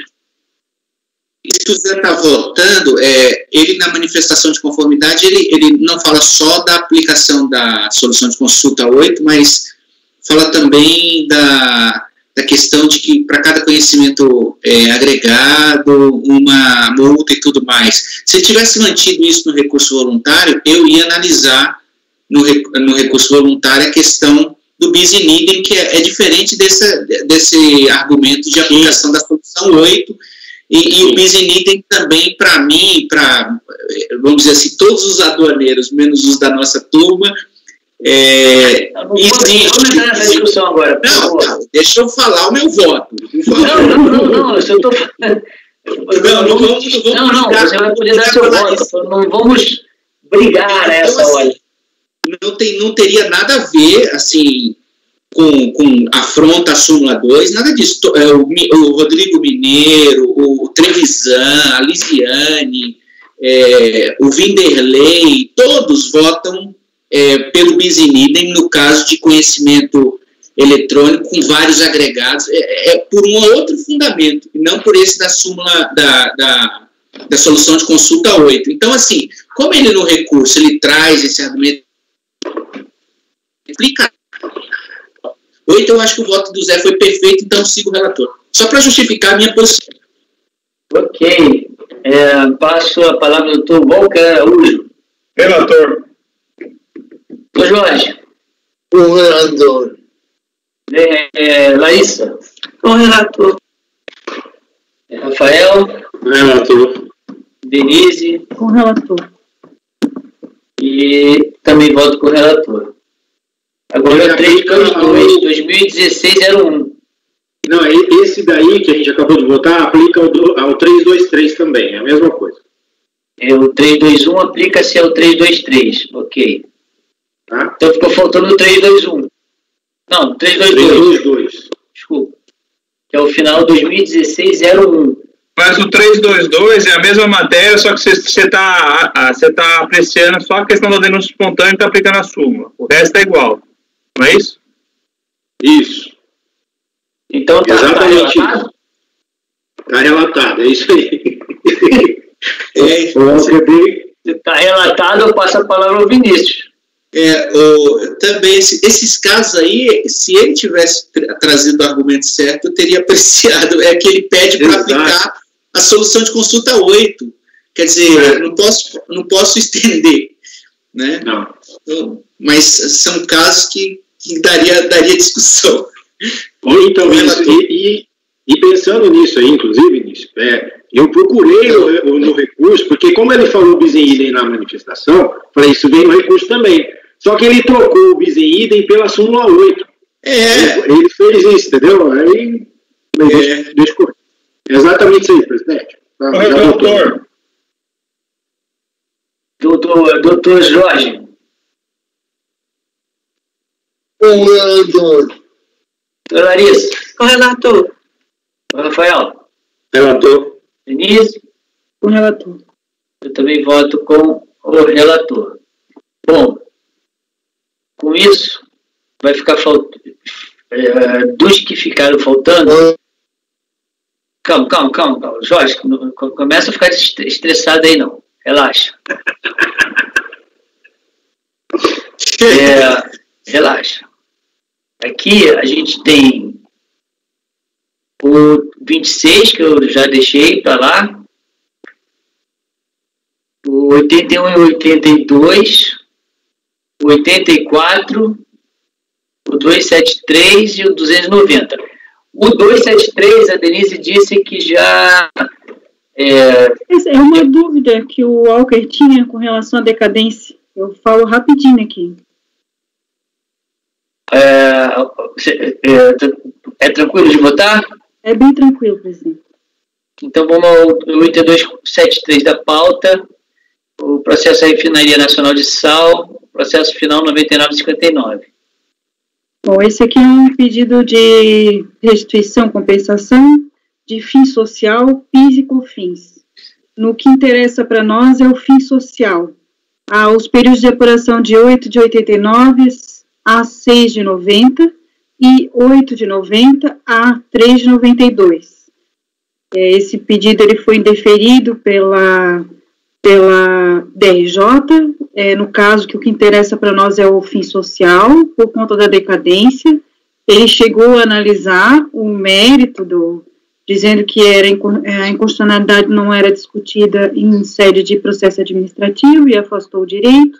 [SPEAKER 4] Isso que o Zé está votando, é, ele na manifestação de conformidade, ele, ele não fala só da aplicação da solução de consulta oito, mas fala também da, da questão de que para cada conhecimento é, agregado, uma multa e tudo mais. Se tivesse mantido isso no recurso voluntário, eu ia analisar no, no recurso voluntário a questão do bis in idem, que é, é diferente desse, desse argumento de aplicação da solução oito, e, e o bis in idem também, para mim, para, vamos dizer assim, todos os aduaneiros, menos os da nossa turma, É,
[SPEAKER 2] não existe. Vamos entrar nessa discussão agora.
[SPEAKER 4] Não, não, deixa eu falar o meu voto.
[SPEAKER 2] Não, não, não, não, eu só estou falando. Não, não, vamos, não, não, você vai poder dar seu voto. Não vamos brigar nessa então, hora.
[SPEAKER 4] Não, tem, não teria nada a ver, assim, com, com afronta à súmula dois, nada disso. O, o Rodrigo Mineiro, o Trevisan, a Lisiane, é, o Vinderlei, todos votam É, pelo bis in idem, no caso de conhecimento eletrônico com vários agregados, é, é por um outro fundamento, e não por esse da súmula da, da, da solução de consulta oito. Então, assim, como ele no recurso, ele traz esse argumento, explica oito, eu acho que o voto do Zé foi perfeito, então sigo o relator. Só para justificar a minha posição.
[SPEAKER 2] Ok. É, passo a palavra ao doutor Walker Araújo.
[SPEAKER 9] Relator.
[SPEAKER 2] Ô Jorge.
[SPEAKER 7] O relator.
[SPEAKER 2] É, é, Larissa.
[SPEAKER 5] O relator.
[SPEAKER 2] É, Rafael.
[SPEAKER 8] Relator.
[SPEAKER 2] Denise.
[SPEAKER 6] Com relator.
[SPEAKER 2] E também voto com o relator. Agora é o três dois, dois mil e dezesseis, zero um.
[SPEAKER 8] Não, esse daí que a gente acabou de votar aplica ao, ao três dois três também, é a mesma coisa.
[SPEAKER 2] É o três dois um aplica-se ao três dois três, ok.
[SPEAKER 8] Tá?
[SPEAKER 2] Então ficou faltando o três dois um. Não, três dois dois.
[SPEAKER 8] três dois dois.
[SPEAKER 2] Desculpa. que é o final dois mil e dezesseis zero um.
[SPEAKER 9] Mas o trezentos e vinte e dois é a mesma matéria, só que você está você tá apreciando só a questão da denúncia espontânea e está aplicando a súmula. O resto é igual, não é isso?
[SPEAKER 8] Isso.
[SPEAKER 2] Então tá,
[SPEAKER 8] exatamente.
[SPEAKER 2] Tá relatado?
[SPEAKER 8] Está relatado, é isso aí.
[SPEAKER 2] é, está relatado, eu passo a palavra ao Vinícius.
[SPEAKER 4] É, o, também esse, esses casos aí, se ele tivesse tra trazido o argumento certo, eu teria apreciado. É que ele pede para aplicar a solução de consulta oito. Quer dizer, é. não posso, não posso estender, né?
[SPEAKER 8] Não.
[SPEAKER 4] Então, mas são casos que, que daria, daria discussão.
[SPEAKER 8] Ou então, e, e, e pensando nisso aí, inclusive, nisso, é, eu procurei o, o, no recurso, porque como ele falou bis in idem na manifestação, falei, isso vem no recurso também. Só que ele trocou o bis in idem pela súmula oito.
[SPEAKER 4] É.
[SPEAKER 8] Ele, ele fez isso, entendeu? Aí, é. deixa, deixa eu... Exatamente isso aí, presidente. Tá,
[SPEAKER 9] Oi, doutor.
[SPEAKER 2] Doutor, doutor Jorge.
[SPEAKER 7] O relator.
[SPEAKER 2] Doutor Larissa.
[SPEAKER 5] O relator.
[SPEAKER 2] O Rafael.
[SPEAKER 8] Relator.
[SPEAKER 2] Denise.
[SPEAKER 6] O relator.
[SPEAKER 2] Eu também voto com o relator. Bom, com isso, vai ficar faltando. É, dos que ficaram faltando. Calma, calma, calma, calma. Jorge, começa a ficar estressado aí, não. Relaxa. É, relaxa. Aqui a gente tem o vinte e seis, que eu já deixei para lá. O oitenta e um e oitenta e dois. O oitenta e quatro. O duzentos e setenta e três e o duzentos e noventa. O duzentos e setenta e três, a Denise disse que já... É,
[SPEAKER 6] é uma dúvida que o Walker tinha com relação à decadência. Eu falo rapidinho aqui.
[SPEAKER 2] É, é, é tranquilo de votar?
[SPEAKER 6] É bem tranquilo, presidente.
[SPEAKER 2] Então vamos ao oitenta e dois setenta e três da pauta. O processo da Refinaria Nacional de Sal, processo final noventa e nove cinquenta e nove.
[SPEAKER 6] Bom, esse aqui é um pedido de restituição, compensação de fim social, P I S e COFINS. No que interessa para nós é o fim social. Há os períodos de apuração de oito de oitenta e nove a seis de noventa e oito de noventa a três de noventa e dois. Esse pedido ele foi indeferido pela, pela D R J, é, no caso que o que interessa para nós é o fim social, por conta da decadência. Ele chegou a analisar o mérito do... dizendo que era, a inconstitucionalidade não era discutida em sede de processo administrativo e afastou o direito.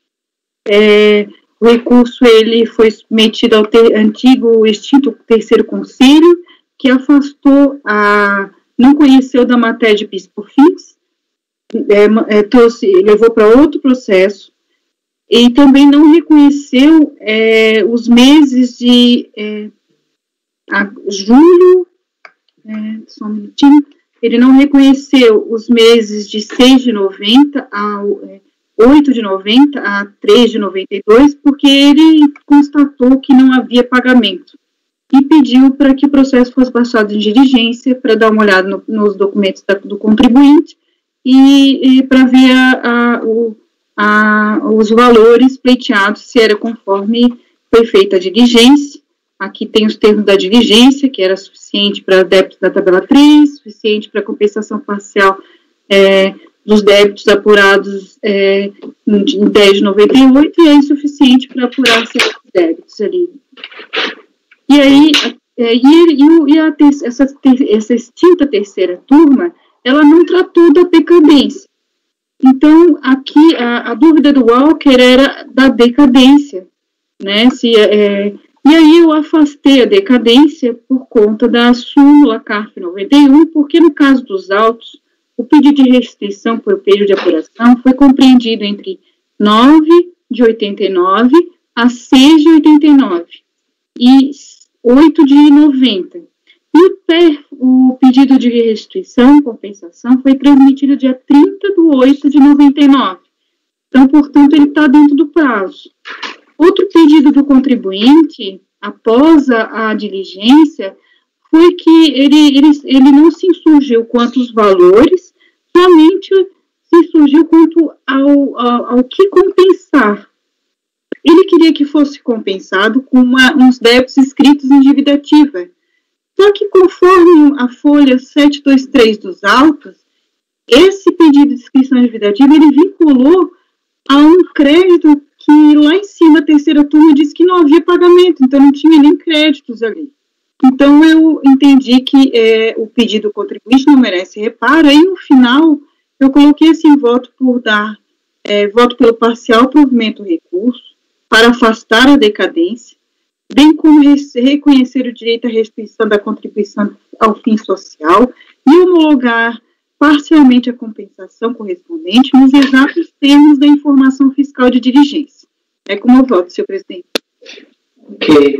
[SPEAKER 6] É, o recurso ele foi submetido ao ter, antigo extinto terceiro conselho, que afastou a... não conheceu da matéria de P I S por fins, é, é, trouxe, levou para outro processo, e também não reconheceu é, os meses de é, a, julho, é, só um minutinho, ele não reconheceu os meses de seis de noventa a é, oito de noventa a três de noventa e dois, porque ele constatou que não havia pagamento e pediu para que o processo fosse passado em diligência para dar uma olhada no, nos documentos da, do contribuinte e, e para ver a, a, o, a, os valores pleiteados, se era conforme foi feita a diligência. Aqui tem os termos da diligência, que era suficiente para débitos da tabela três, suficiente para compensação parcial é, dos débitos apurados é, em dez de noventa e oito e é insuficiente para apurar certos débitos ali. E aí, é, e, e, e a ter, essa, ter, essa extinta terceira turma, ela não tratou da decadência. Então, aqui, a, a dúvida do Walker era da decadência, né, se... É, e aí eu afastei a decadência por conta da súmula C A R F noventa e um, porque no caso dos autos, o pedido de restituição por período de apuração foi compreendido entre nove de oitenta e nove a seis de oitenta e nove e oito de noventa. E o, per, o pedido de restituição, compensação, foi transmitido dia trinta de oito de noventa e nove. Então, portanto, ele está dentro do prazo. Outro pedido do contribuinte, após a, a diligência, foi que ele, ele, ele não se insurgiu quanto aos valores, somente se insurgiu quanto ao, ao, ao que compensar. Ele queria que fosse compensado com uma, uns débitos escritos em dívida ativa. Só que, conforme a folha setecentos e vinte e três dos autos, esse pedido de inscrição em dívida ativa, ele vinculou a um crédito que lá em cima, a terceira turma disse que não havia pagamento, então não tinha nem créditos ali. Então, eu entendi que é, o pedido contribuinte não merece reparo, aí no final, eu coloquei assim, voto por dar, é, voto pelo parcial provimento do recurso, para afastar a decadência, bem como reconhecer o direito à restituição da contribuição ao fim social e homologar parcialmente a compensação correspondente nos exatos termos da informação fiscal de diligência. É como eu voto, senhor presidente.
[SPEAKER 2] Ok.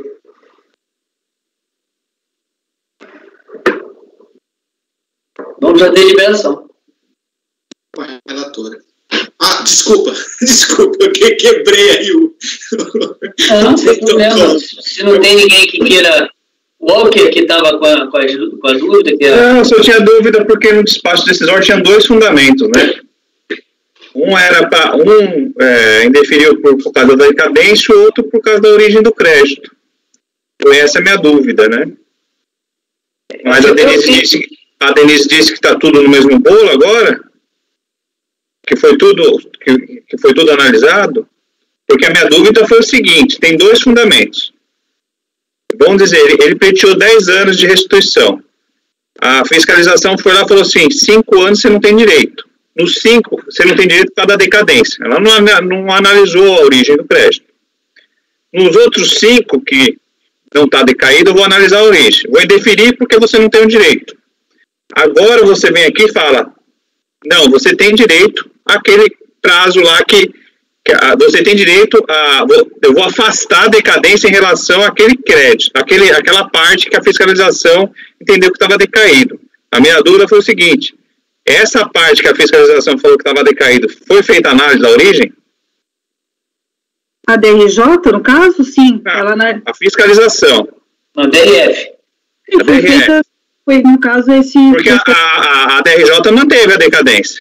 [SPEAKER 2] Vamos à deliberação.
[SPEAKER 4] Com a relatora. Ah, desculpa, desculpa, que quebrei aí o...
[SPEAKER 2] Não, não tem problema. Se não tem ninguém que queira... O Walker, que estava com, a, com, a, com a dúvida... Que era...
[SPEAKER 9] Não, eu só tinha dúvida porque no despacho decisório tinha dois fundamentos, né? Um era para... Um é, indeferiu por, por causa da decadência e o outro por causa da origem do crédito. Então, essa é a minha dúvida, né? Mas a Denise disse, a Denise disse que está tudo no mesmo bolo agora... que foi tudo que, que foi tudo analisado, porque a minha dúvida foi o seguinte, tem dois fundamentos. Vamos dizer, ele, ele pleiteou dez anos de restituição. A fiscalização foi lá e falou assim, cinco anos você não tem direito. Nos cinco, você não tem direito por causa da decadência. Ela não, não analisou a origem do crédito. Nos outros cinco, que não está decaído, eu vou analisar a origem. Vou indeferir porque você não tem o direito. Agora você vem aqui e fala, não, você tem direito àquele prazo lá que, que a, você tem direito a... Eu vou afastar a decadência em relação àquele crédito, àquele, àquela parte que a fiscalização entendeu que estava decaído. A minha dúvida foi o seguinte, essa parte que a fiscalização falou que estava decaído, foi feita análise da origem?
[SPEAKER 6] A D R J, no caso, sim.
[SPEAKER 9] Ah,
[SPEAKER 6] ela na...
[SPEAKER 9] A fiscalização.
[SPEAKER 2] A D R F.
[SPEAKER 6] Sim, foi feita, foi, no caso, esse...
[SPEAKER 9] Porque a, a, a D R J manteve a decadência.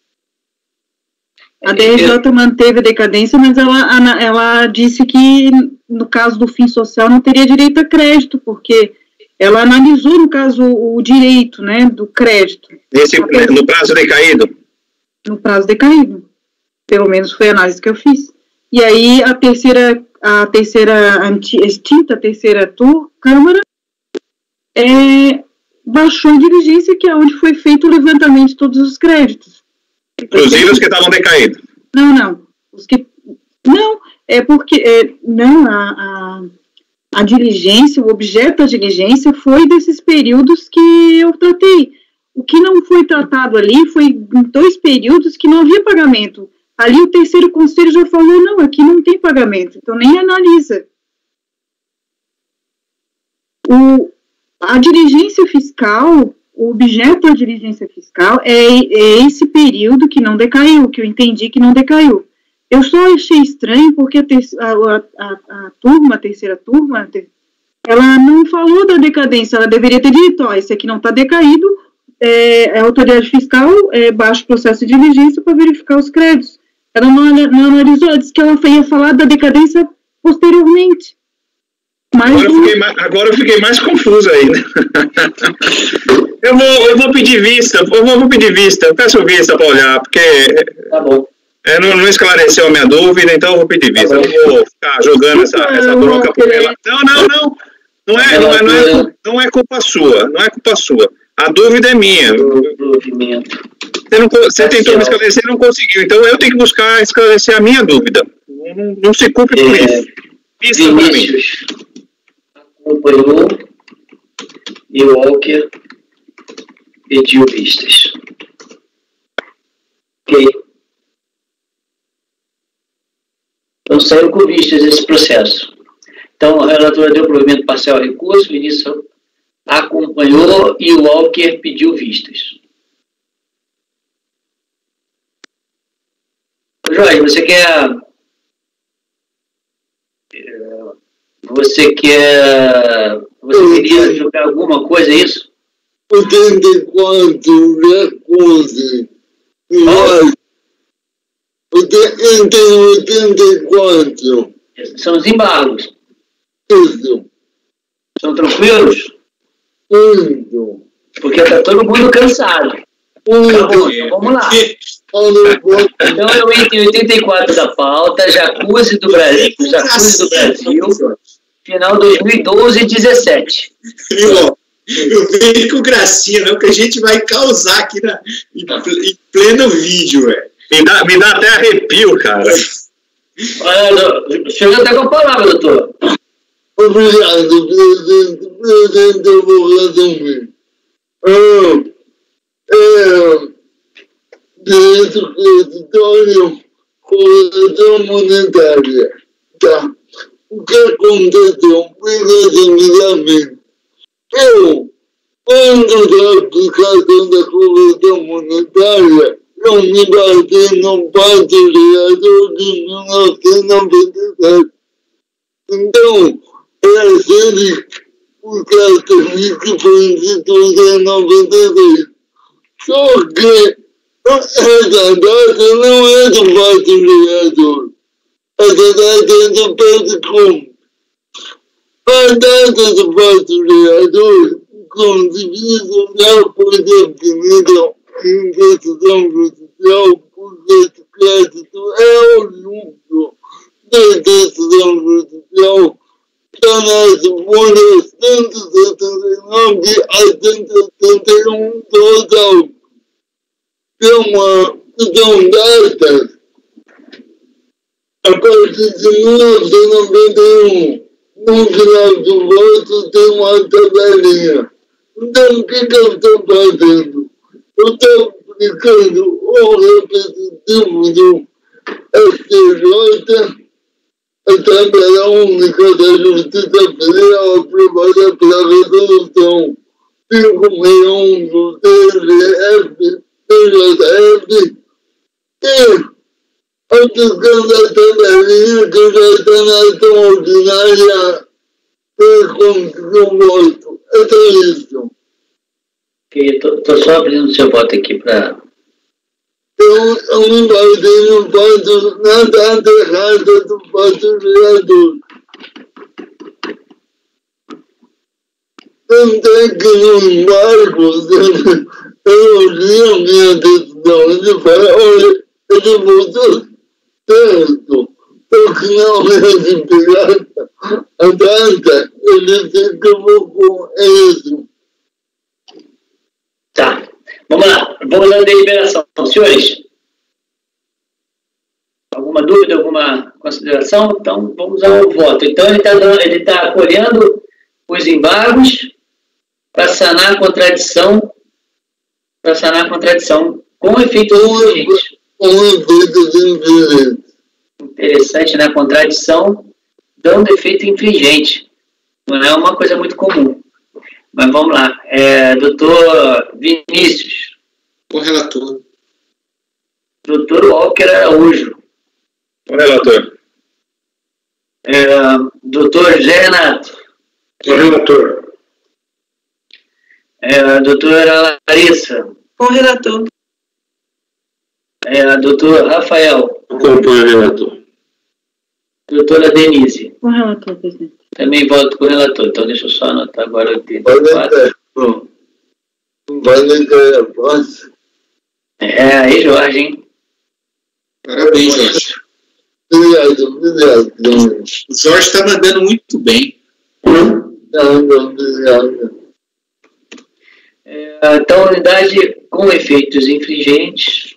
[SPEAKER 6] A D R J manteve a decadência, mas ela, ela disse que, no caso do fim social, não teria direito a crédito, porque ela analisou, no caso, o direito, né, do crédito.
[SPEAKER 9] Nesse, no prazo decaído?
[SPEAKER 6] No prazo decaído. Pelo menos foi a análise que eu fiz. E aí, a terceira, a terceira, extinta terceira tur, Câmara, é, baixou a diligência, que é onde foi feito o levantamento de todos os créditos.
[SPEAKER 9] Inclusive os que estavam decaídos?
[SPEAKER 6] Não, não. Os que, não, é porque, é, não, a, a, a diligência, o objeto da diligência foi desses períodos que eu tratei. O que não foi tratado ali foi em dois períodos que não havia pagamento. Ali o terceiro conselho já falou, não, aqui não tem pagamento, então nem analisa. O, a diligência fiscal, o objeto da diligência fiscal é, é esse período que não decaiu, que eu entendi que não decaiu. Eu só achei estranho porque a, ter, a, a, a turma, a terceira turma, ela não falou da decadência, ela deveria ter dito, ó, esse aqui não está decaído, é, a autoridade fiscal é, baixa o processo de diligência para verificar os créditos. Ela não, não analisou, ela disse que ela ia falar da decadência posteriormente. Mas
[SPEAKER 9] agora, eu fiquei mais, agora eu fiquei mais confuso aí, né? eu, vou, eu vou pedir vista, eu vou, vou pedir vista, eu peço vista para olhar, porque
[SPEAKER 2] tá bom.
[SPEAKER 9] É, não, não esclareceu a minha dúvida, então eu vou pedir vista. Tá, eu não vou ficar jogando essa, essa bronca por ela. Não, não, não. Não é, não, é, não, é, não é culpa sua, não é culpa sua. A dúvida é minha. Você, não, você tentou me esclarecer e não conseguiu, então eu tenho que buscar esclarecer a minha dúvida. Não, não se culpe por
[SPEAKER 2] é,
[SPEAKER 9] isso. Vista para mim.
[SPEAKER 2] Acompanhou e o Walker pediu vistas. Ok. Então saiu com vistas esse processo. Então a relatora deu provimento parcial ao recurso, o ministro acompanhou e o Walker pediu vistas. Jorge, você quer... Você quer Você queria jogar alguma coisa, é isso?
[SPEAKER 7] oitenta e quatro, Jacuzzi. Entre oitenta e quatro.
[SPEAKER 2] São os embargos.
[SPEAKER 7] Isso.
[SPEAKER 2] São tranquilos?
[SPEAKER 7] Muito.
[SPEAKER 2] Porque tá todo mundo cansado.
[SPEAKER 7] Muito.
[SPEAKER 2] Tá bom, então vamos lá. Então eu entro em oitenta e quatro da pauta, Jacuzzi do Brasil, Jacuzzi do Brasil, final dois mil e doze e dezessete.
[SPEAKER 4] Eu, eu venho com gracinha, não, que a gente vai causar aqui na, em, em pleno vídeo, velho.
[SPEAKER 9] Me dá, me dá até arrepio, cara.
[SPEAKER 2] Olha, chega até com a palavra, doutor.
[SPEAKER 7] Obrigado, presidente. Presidente, eu vou resumir. É, é, direito creditório, correção monetária. Tá? O que aconteceu? Resumidamente, eu, quando da aplicação da correção monetária, eu me bati no pacto criador de mil novecentos e noventa e sete. Então, era ser o cartão que foi instituído em noventa e seis. Só que essa data não é do pacto criador. Essa data é do PETCOM. A data do pacto criador, inclusive, já foi definida em decisão judicial, porque esse crédito é oriundo da decisão judicial, está nas folhas cento e setenta e nove a cento e setenta e um total. É uma, são datas a partir de mil novecentos e noventa e um. No final do voto tem uma tabelinha. Então, o que, que eu estou fazendo? Eu estou aplicando o repetitivo do S T J, a tabela única da Justiça Federal aprovada pela resolução quinhentos e sessenta e um do T G F, T J F, e aplicando a tabelinha que já está na ação ordinária e conseguiu o voto. É só isso.
[SPEAKER 2] Estou só abrindo o seu voto aqui para...
[SPEAKER 7] Eu, eu me baseei no fato, na data errada do fato criador. Tanto é que no embargo, eu li a minha decisão e falei, olha, ele votou certo, porque não é de pegar a data, ele se equivocou, é isso.
[SPEAKER 2] Tá, vamos lá, vamos lá na deliberação. Senhores, alguma dúvida, alguma consideração? Então, vamos ao voto. Então, ele está ele tá acolhendo os embargos para sanar a contradição, para sanar a contradição com efeito infringente.
[SPEAKER 7] Com efeito infringente.
[SPEAKER 2] Interessante, né? Contradição dando efeito infringente. Não é uma coisa muito comum. Mas vamos lá. É, doutor Vinícius.
[SPEAKER 4] O relator.
[SPEAKER 2] Doutor Walker Araújo.
[SPEAKER 9] O relator.
[SPEAKER 2] É, doutor Zé Renato.
[SPEAKER 8] O relator.
[SPEAKER 2] É, doutora Larissa.
[SPEAKER 5] Com o relator.
[SPEAKER 2] É, doutor Rafael.
[SPEAKER 10] Acompanho o relator.
[SPEAKER 2] Doutora Denise.
[SPEAKER 6] Com o relator, presidente.
[SPEAKER 2] Também voto com o relator. Então, deixa eu só anotar agora oitenta e
[SPEAKER 7] Vai
[SPEAKER 2] quatro.
[SPEAKER 7] negar, não. Vai negar a paz.
[SPEAKER 2] É, aí, Jorge, hein?
[SPEAKER 4] Parabéns, Jorge.
[SPEAKER 7] Obrigado, obrigado.
[SPEAKER 4] O Jorge está mandando muito bem.
[SPEAKER 7] Obrigado, obrigado.
[SPEAKER 2] É, então, unidade com efeitos infringentes.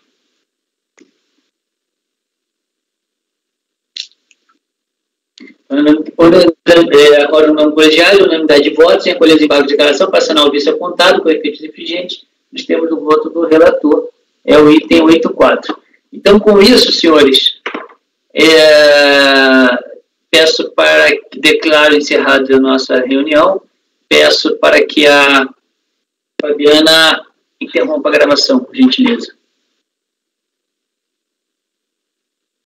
[SPEAKER 2] Órgão não colegiado, unanimidade de votos, sem acolher os embargos de declaração, para sanar o vício apontado com efeitos infringentes, nos termos do voto do relator. É o item oitenta e quatro. Então, com isso, senhores, é, peço para que declaro encerrada a nossa reunião, peço para que a Fabiana interrompa a gravação, por gentileza.